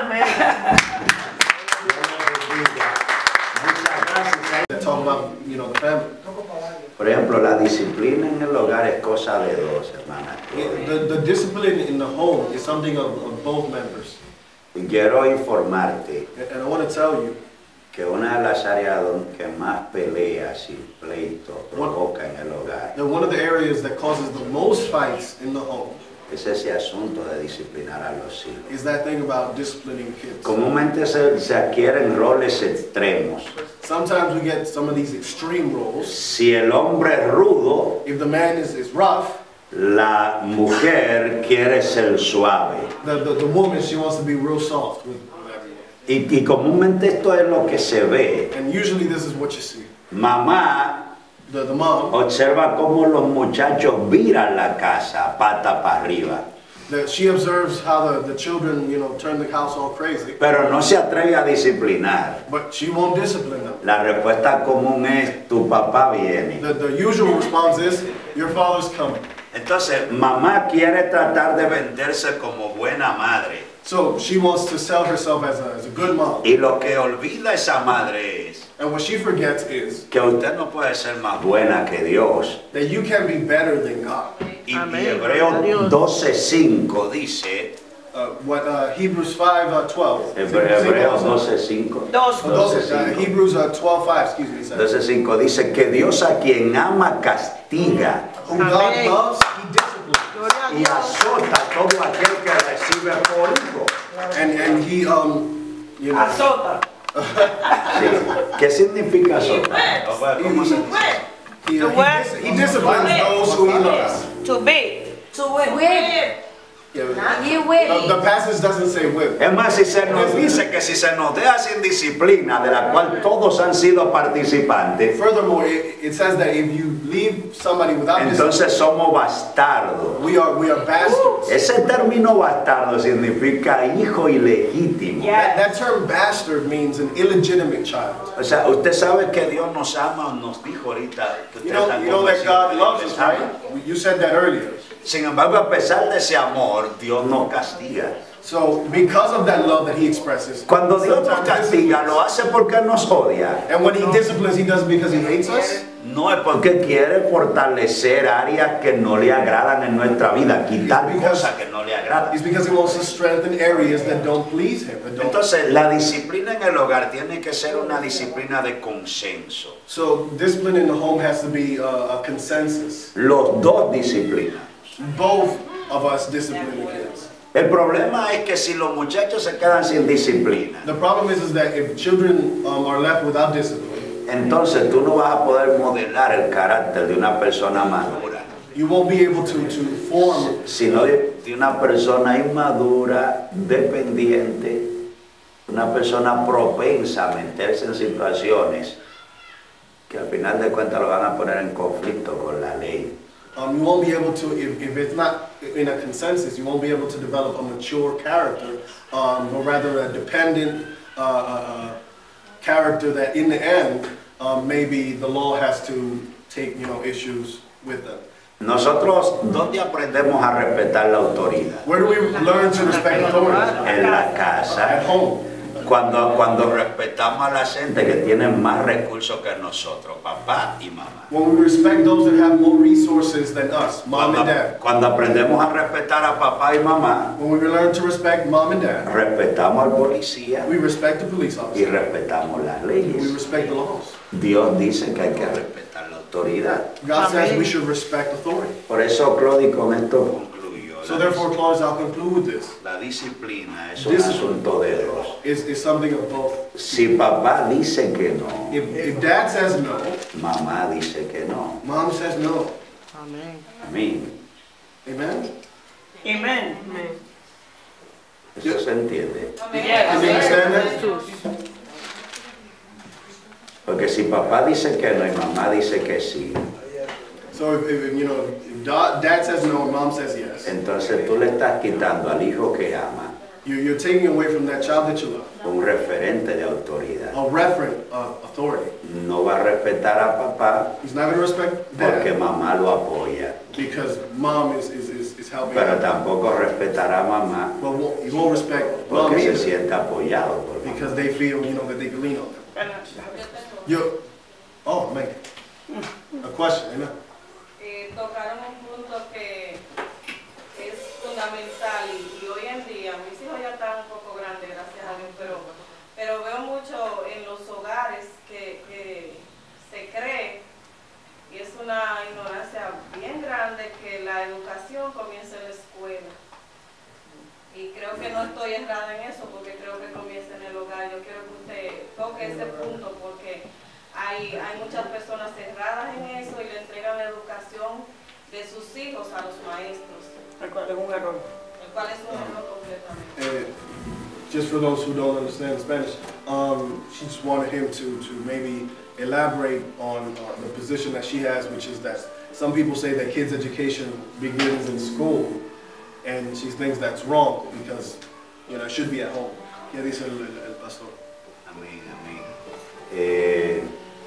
That talk about, you know, the family. Por ejemplo, la disciplina en el hogar es cosa de dos, hermanas. The, the discipline in the home is something of, of both members. Y quiero informarte And, and I want to tell you, que una de las áreas don- que más peleas y pleitos provoca en el hogar that one of the areas that causes the most fights in the home es ese asunto de disciplinar a los hijos. is that thing about disciplining kids. Comúnmente se, se adquieren roles extremos. Sometimes we get some of these extreme roles. Si el hombre es rudo, If the man is, is rough, la mujer quiere ser suave. the, the, the woman, she wants to be real soft with, with everyone. Y, y comúnmente esto es lo que se ve. And usually this is what you see. Mamá The, the mom, observa cómo los muchachos viran la casa pata para arriba, that she observes how the, the children, you know, turn the house all crazy, pero no se atreve a disciplinar. but she won't discipline them. La respuesta común es, tu papá viene. The, the usual response is, your father's coming. Entonces, mamá quiere tratar de venderse como buena madre. So she wants to sell herself as a, as a good mom. Y lo que olvida esa madre es And what she forgets is que usted no puede ser más buena que Dios. that you can be better than God. Y, y Amén. Hebreos doce cinco dice, Uh, what uh, Hebrews five twelve. Hebre- Hebreos doce cinco. Dos. Uh, Hebrews uh, twelve five, excuse me. says, doce cinco dice que Dios a quien ama castiga Whom God Amén. loves, He disciplines. Gloria a y Dios. azota a todo aquel que recibe por hijo. And, and He, um, you know, Azota. Sí. ¿Qué significa azotar? O sea, ¿cómo se dice? he, The he, word- dis- he disciplines those who He loves. To be. To whip. Yeah. Not you whip. The, the passage doesn't say whip. Es más, si se nos dice que si se nos deja sin disciplina, de la cual todos han sido participantes, Furthermore, it, it says that if you leave somebody without discipline, entonces somos bastardos. we are, we are bastards. Ese término bastardo significa hijo ilegítimo. That, that term bastard means an illegitimate child. O sea, usted sabe que Dios nos ama, nos dijo ahorita que You usted know, está you know that convencido God que loves Dios us, les ama. right? You said that earlier. Sin embargo, a pesar de ese amor, Dios nos castiga. So because of that love that he expresses, Cuando Dios nos sometimes castiga, disciplines. lo hace porque nos odia. And when he disciplines, he does it because he hates us. No es porque quiere fortalecer áreas que no le agradan en nuestra vida, quitar cosas que no le agradan. It's because he wants to strengthen areas that don't please him. That don't. Entonces, la disciplina en el hogar tiene que ser una disciplina de consenso. So discipline in the home has to be uh, a consensus. Los dos disciplinan. Both of us discipline the kids. El problema es que si los muchachos se quedan sin disciplina, The problem is, is that if children um, are left without discipline, entonces tú no vas a poder modelar el carácter de una persona madura, you won't be able to, to form, sino de, de una persona inmadura, dependiente, una persona propensa a meterse en situaciones que al final de cuentas lo van a poner en conflicto con la ley. um, you won't be able to, if, if it's not in a consensus, you won't be able to develop a mature character, um, but rather a dependent uh, uh, uh, character that in the end, um, maybe the law has to take, you know, issues with them. Nosotros, ¿dónde aprendemos a respetar la autoridad? Where do we learn to respect authority? En la At casa. home. Cuando, cuando respetamos a la gente que tiene más recursos que nosotros, papá y mamá. When we respect those that have more resources than us, mom Cuando, and dad. cuando aprendemos a respetar a papá y mamá, When we learn to respect mom and dad, respetamos al policía we respect the police y officer. respetamos las We leyes. respect the laws. Dios dice que hay que respetar la autoridad. God says Amen. we should respect authority. Por eso, Claudia, con esto concluyo. So La, therefore, Claudius, I'll conclude with this. la disciplina es un Discipline. asunto de dos. Is, is something of both. Si papá dice que no, If, if dad says no, mamá dice que no. mom says no. Amén. Amén. Amen? Amén. Eso se entiende. Can you understand that? Porque si papá dice que no y mamá dice que sí, So if, if you know, if da- dad says no and mom says yes, entonces tú le estás quitando al hijo que ama you, you're taking away from that child that you love un referente de autoridad. a referent of authority. No va a respetar a papá He's not going to respect porque dad mamá lo apoya, because mom is, is, is, is helping pero him. tampoco respetará a mamá But won't, he won't respect mom porque se either siente apoyado por mamá. because they feel, you know, that they can lean on them. You, oh, man. A question, amen. Eh, tocaron un punto que es fundamental y, y hoy en día, mis hijos ya están un poco grandes, gracias a Dios, pero, pero veo mucho en los hogares que, que se cree, y es una ignorancia bien grande, que la educación comienza en la escuela. Y creo que no estoy errada en eso, porque creo que comienza en el hogar. Yo quiero que usted toque ese punto, porque hay, hay muchas personas cerradas en eso y le entregan la educación de sus hijos a los maestros, El cual es un error. el cual es un error completamente. Uh, just for those who don't understand Spanish, um, she just wanted him to, to maybe elaborate on uh, the position that she has, which is that some people say that kids' education begins in school, and she thinks that's wrong because, you know, it should be at home. ¿Qué dice el, el, el pastor? Amén, amén. Eh,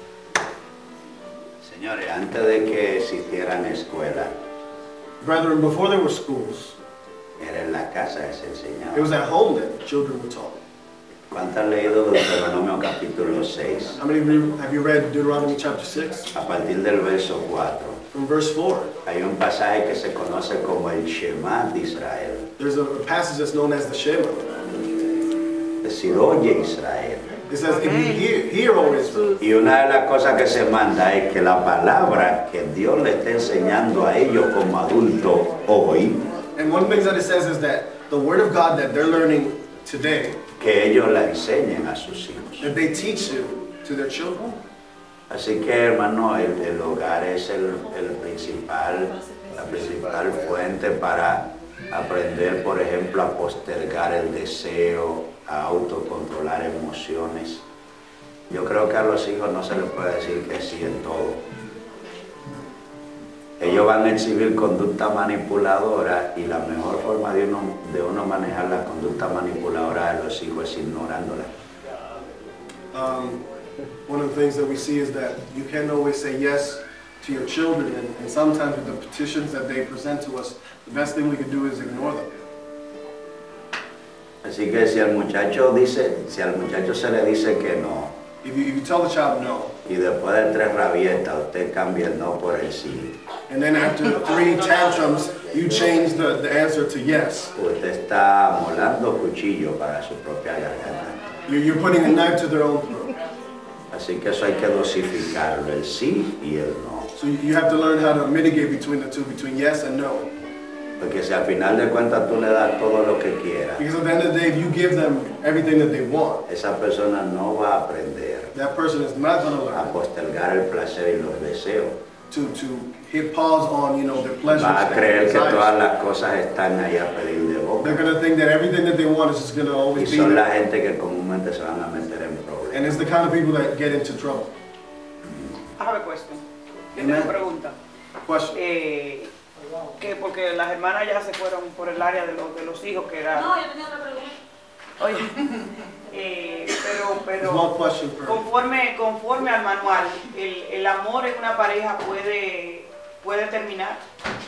señores, antes de que existieran escuelas, Brethren, before there were schools, era en la casa que se enseñaba. it was at home that children were taught. ¿Cuánto han leído Deuteronomio capítulo seis? How many of you have you read Deuteronomy chapter six? A partir del verso cuatro, From verse four, hay un pasaje que se conoce como el Shema de Israel. there's a passage that's known as the Shema. Es decir, oye Israel. It says, if you hear, hear, O Israel. Y una de las cosas que se manda es que la palabra que Dios le está enseñando a ellos como adultos hoy, And one of the things that it says is that the word of God that they're learning today, que ellos la enseñen a sus hijos. that they teach it to their children. Así que, hermano, el, el hogar es el, el principal, la principal fuente para aprender, por ejemplo, a postergar el deseo, a autocontrolar emociones. Yo creo que a los hijos no se les puede decir que sí en todo. Ellos van a exhibir conducta manipuladora y la mejor forma de uno, de uno manejar la conducta manipuladora de los hijos es ignorándola. Um, one of the things that we see is that you can't always say yes to your children, and, and sometimes with the petitions that they present to us, the best thing we could do is ignore them. Así que si al muchacho dice, si al muchacho se le dice que no, If you, if you tell the child no, y después de tres rabietas usted cambia el no por el sí, and then after three tantrums, you change the, the answer to yes, usted está molando cuchillo para su propia garganta. you're, you're putting a knife to their own throat. Así que eso hay que dosificarlo, el sí y el no. So you you have to learn how to mitigate between the two, between yes and no. Porque si al final de cuentas tú le das todo lo que quieras, Because at the end of the day, if you give them everything that they want, esa persona no va a aprender that person is not going to a learn postergar el placer y los deseos. to, to hit pause on, you know, their pleasures Va a and creer que desires. todas las cosas están ahí a pedir de They're boca. going to think that everything that they want is just going to Y always be son la there. gente que comúnmente se van a meter en And problemas. it's the kind of people that get into trouble. I have a question. Yo Amen. tengo una pregunta. Question. Eh, que porque las hermanas ya se fueron por el área de los, de los hijos, que era... No, yo tenía otra pregunta. Oye, eh, pero, There's pero one question per. conforme, conforme al manual, el, el amor en una pareja puede, puede terminar.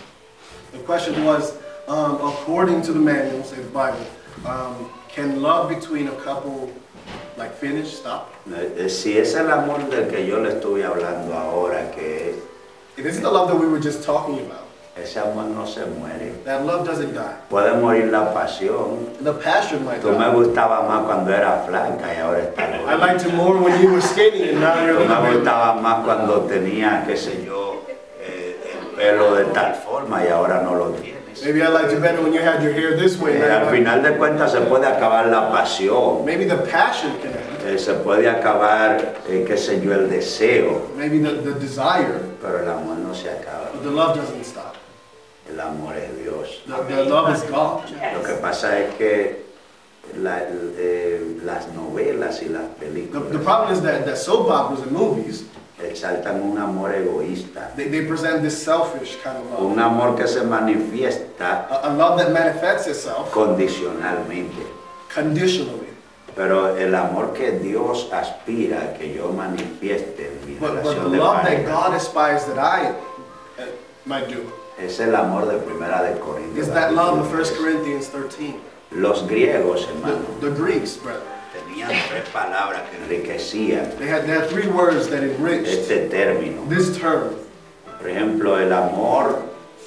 The question was, um, according to the manual, say the Bible, um, can love between a couple like finish, stop? Eh, Si es el amor del que yo le estuve hablando ahora, que es, If this is the love that we were just talking about, ese amor no se muere. that love doesn't die. Puede morir la pasión. The passion might Tú me die. gustaba más cuando era flaca y ahora está I liked you more when you were skinny and now you're Tú a me little bit. gustaba más cuando tenía, qué sé yo, eh, el pelo de tal forma y ahora no lo tienes. Maybe I liked you better when you had your hair this way. Eh, now al you like- final de cuentas se puede acabar la pasión, Maybe the passion can end. eh, se puede acabar, eh, qué sé yo, el deseo, Maybe the, the desire, pero el amor no se acaba. but the love doesn't stop. El amor es Dios. The, the love is God. Lo que pasa es que la- eh, las novelas y las The, the películas problem is that, that soap operas and movies, exaltan un amor egoísta, they, they present this selfish kind of love. un amor que se manifiesta A, a love that manifests itself condicionalmente. conditionally. Pero el amor que Dios aspira que yo manifieste en mi But, but the relación de love that pareja God aspires that I uh, might do es el amor de Primera de Corintios. is that love of First Corinthians thirteen. Los griegos, hermano, The, the Greeks, brother, tenían tres palabras que enriquecían they had, they had three words that enriched este término. this term. Por ejemplo, el amor,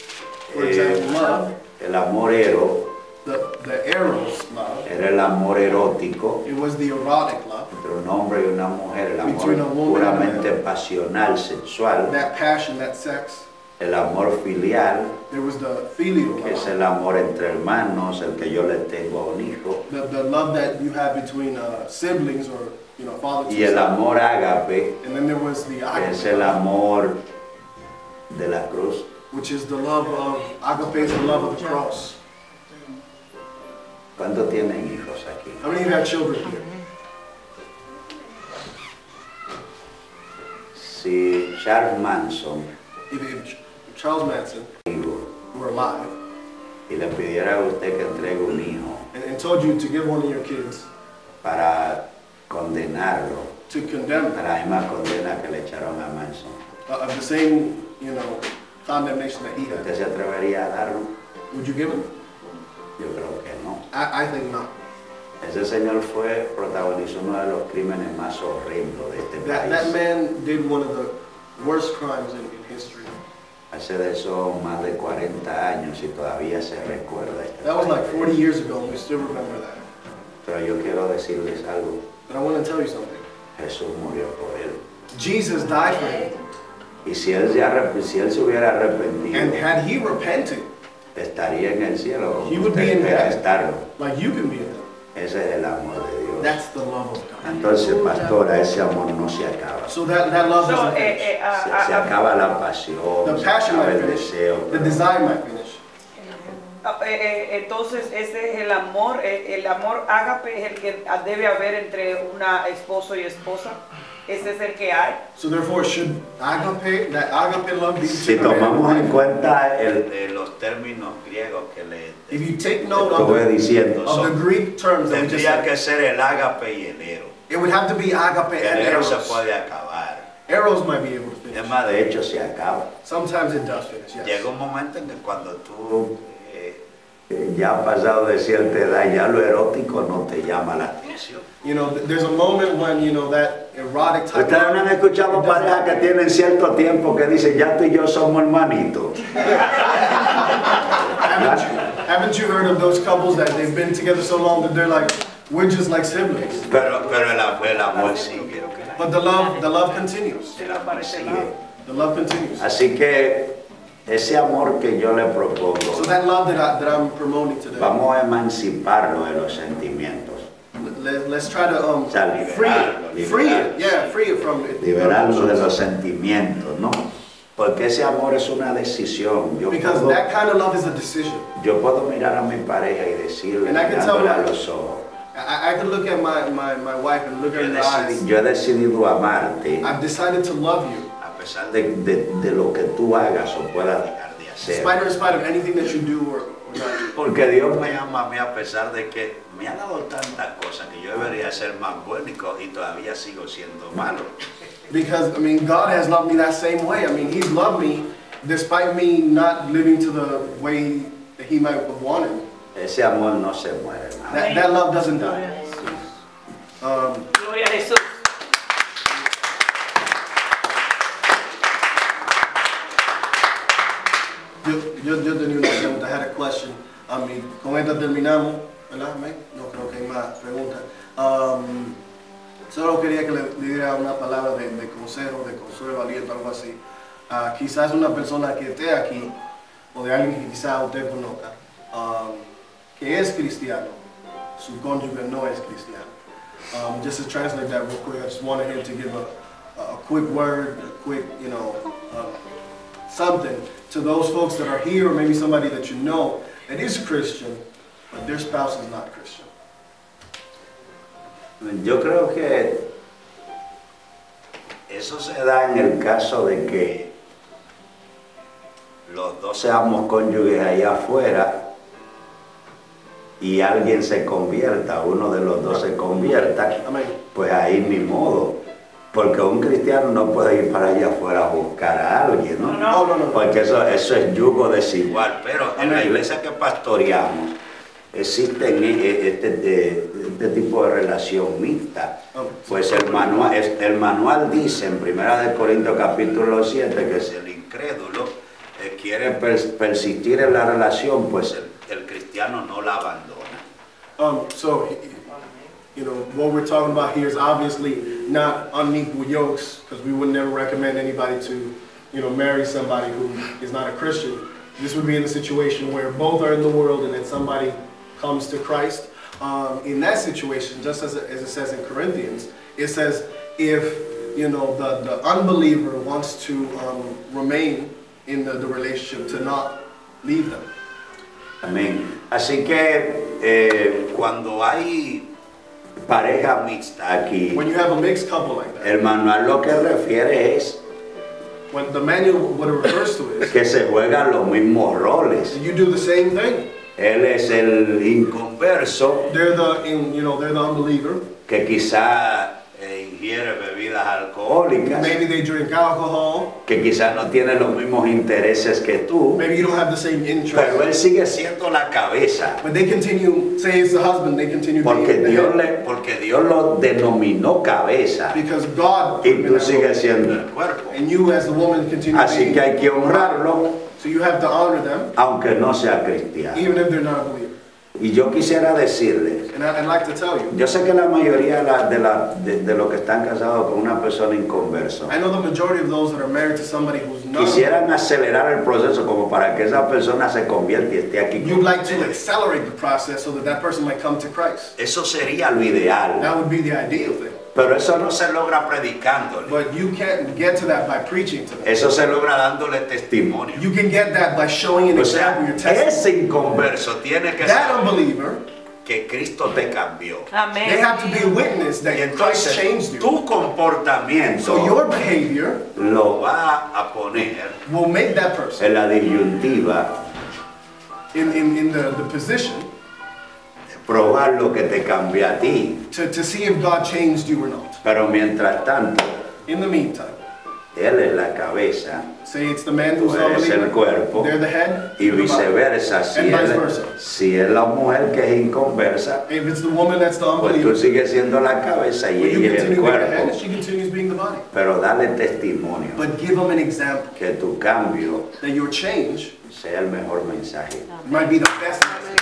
For eh, example, love, el amor ero, the, the eros love, era el amor erótico it was the erotic love, entre un hombre y una mujer, el amor Between a woman and a man. puramente pasional, sexual, that passion, that sex. el amor filial, There was the filial que es love, el amor entre hermanos, el que yo le tengo a un hijo, the, the love that you have between uh, siblings or, you know, father to y el son. amor ágape, And then there was the que es agape el love, amor de la cruz. which is the love of, agape is the love of the cross. ¿Cuántos tienen hijos aquí? How many of you have children here? Si Charles Manson If, if Charles Manson digo, were alive y le pidiera a usted que entregue un hijo and, and told you to give one of your kids para condenarlo to condemn a them, la misma condena que le echaron a Manson, uh, of the same, you know, condemnation that he had, ¿usted se atrevería a darlo? would you give him? Yo creo que no. I, I think not. Ese señor fue, protagonizó uno de los crímenes más horrendos de este That, that país. man did one of the worst crimes in, in history. Hace de eso más de cuarenta años y todavía se recuerda este That was like país. forty years ago and we still remember that. Pero yo quiero decirles algo, But I want to tell you something. Jesús murió por él. Jesus died for him. Y si él se, arrep- si él se hubiera arrepentido, And had he repented, estaría en el cielo como He would usted be in espera heaven. estarlo. like you can be in heaven, Ese es el amor de Dios. that's the love of God. Entonces, pastora, ese amor no se acaba. So that, that love So, doesn't eh, finish. eh, a- Se, a- se a- acaba la pasión, The se passion acaba might el finish, deseo. the pero- desire might finish. Ah, eh, eh, entonces ese es el amor, eh, el amor ágape es el que debe haber entre una esposo y esposa, ese es el que hay. So therefore, should agape, that agape love be Si between a man and tomamos en wife? cuenta el- eh, los términos griegos que le If you take note of estuve the, diciendo, of the son- Greek terms that we just tendría said, que ser el ágape y el ero. it would have to be agape El and ero se eros. puede acabar. Arrows might be able to finish. Es más, de hecho, se acaba. Sometimes it does finish, yes. Llega un momento en que cuando tú eh, eh, ya has pasado de cierta edad, ya lo erótico no te llama la atención. You know, th- there's a moment when, you know, that erotic type Ustedes no han escuchado it doesn't parejas que tienen cierto tiempo que dicen, ya tú y yo somos hermanitos. Haven't you, haven't you heard of those couples that they've been together so long that they're like, we're just like siblings? Pero, pero el, el amor sigue. But the love, the love continues. El amor sigue. The love continues. Así que ese amor que yo le propongo, So that love that, I, that I'm promoting today, vamos a emanciparlo de los sentimientos. let, let's try to um, O sea, free liberarlo, it. Free it. liberarlo. Yeah, free it from it. Liberarlo de los sentimientos, ¿no? Porque ese amor es una decisión. Yo Because puedo, that kind of love is a decision. yo puedo mirar a mi pareja y decirle, And I can tell mirándole a you- los ojos, I, I can look at my, my, my wife and look yo her he, in the eyes. decidi- yo he decidido amarte I've decided to love you. a pesar de, de, de lo que tú hagas o puedas dejar de hacer. Despite or in spite of anything that you do or, or not do. Porque Dios me ama a mí a pesar de que me ha dado tantas cosas que yo debería ser más bueno y, co- y todavía sigo siendo malo. Because, I mean, God has loved me that same way. I mean, He's loved me despite me not living to the way that He might have wanted. Ese amor no se muere, hermano. That, that love doesn't die. Um, Gloria a Jesús. yo, yo, yo tenía una pregunta, I had a question. A mí, con esta terminamos, ¿verdad? Amén? No creo que hay más preguntas. Um, solo quería que le diera una palabra de, de consejo, de consuelo, aliento, algo así. Uh, quizás una persona que esté aquí, o de alguien que quizás usted conozca, um, que es cristiano, su cónyuge no es cristiano. Um, just to translate that real quick, I just wanted him to give a, a quick word, a quick, you know, uh, something to those folks that are here, or maybe somebody that you know that is Christian, but their spouse is not Christian. Yo creo que eso se da en el caso de que los dos seamos cónyuges allá afuera y alguien se convierta, uno de los dos se convierta, Amén. pues ahí ni modo. Porque un cristiano no puede ir para allá afuera a buscar a alguien, ¿no? No, no, no. Porque eso, eso es yugo desigual. Pero en la Amén. iglesia que pastoreamos existen eh, este, eh, este tipo de relación mixta. Amén. Pues el manual, es- el manual dice en primera de Corintios capítulo siete que si el incrédulo eh, quiere pers- persistir en la relación, pues el, el cristiano no la abandona. Um, so, you know, what we're talking about here is obviously not unequal yokes, because we would never recommend anybody to, you know, marry somebody who is not a Christian. This would be in a situation where both are in the world and then somebody comes to Christ. Um, in that situation, just as it, as it says in Corinthians, it says if, you know, the, the unbeliever wants to um, remain in the, the relationship, to not leave them. Amén. Así que eh, cuando hay pareja mixta aquí, When you have a mixed couple like that, el manual lo que refiere es when the manual, what it refers to is, que se juegan los mismos roles. you do the same thing. Él es el inconverso They're the, in, you know, they're the unbeliever. que quizá eh, ingiere bebidas alcohólicas, Maybe they drink alcohol. que quizá no tiene los mismos intereses que tú, Maybe you don't have the same pero interests. él sigue siendo la cabeza. But they continue, say it's the husband, they continue Porque being the Dios, head. le, porque Dios lo denominó cabeza Because God, y tú sigues siendo el cuerpo. and you as the woman continue Así being. que hay que honrarlo So you have to honor them, aunque no sea cristiano. even if they're not a believer. Y yo quisiera decirles, And I, I'd like to tell you, yo sé que la mayoría de, la- de, la- de- de los que están casados con una persona inconversa I know the majority of those that are married to somebody who's not. quisieran acelerar el proceso como para que esa persona se convierta y esté aquí. You'd like to accelerate the process so that that person might come to Christ. Eso sería lo ideal, That would be the ideal thing. pero eso no se logra predicándole, But you can't get to that by preaching to them. eso se logra dándole testimonio. You can get that by showing an O sea, example, your testimony. ese inconverso tiene que That saber unbeliever, que Cristo te cambió. they Amén. have to be a witness that Y Christ entonces changed you. tu comportamiento So your behavior lo va a poner will make that person en la disyuntiva in, in, in the, the position de probar lo que te cambió a ti. to, to see if God changed you or not. Pero mientras tanto, In the meantime, él es la cabeza, say it's the man who's tú the eres el believer, cuerpo, they're the head, y you're the body. viceversa. Si, And vice él, versa. si es la mujer que es inconversa, If it's the woman that's the pues tú unbeliever, sigues siendo la cabeza y when you ella es el continue being the cuerpo. head, she continues being the body. Pero dale testimonio But give them an example que tu cambio that your change sea el mejor mensaje. might be the best message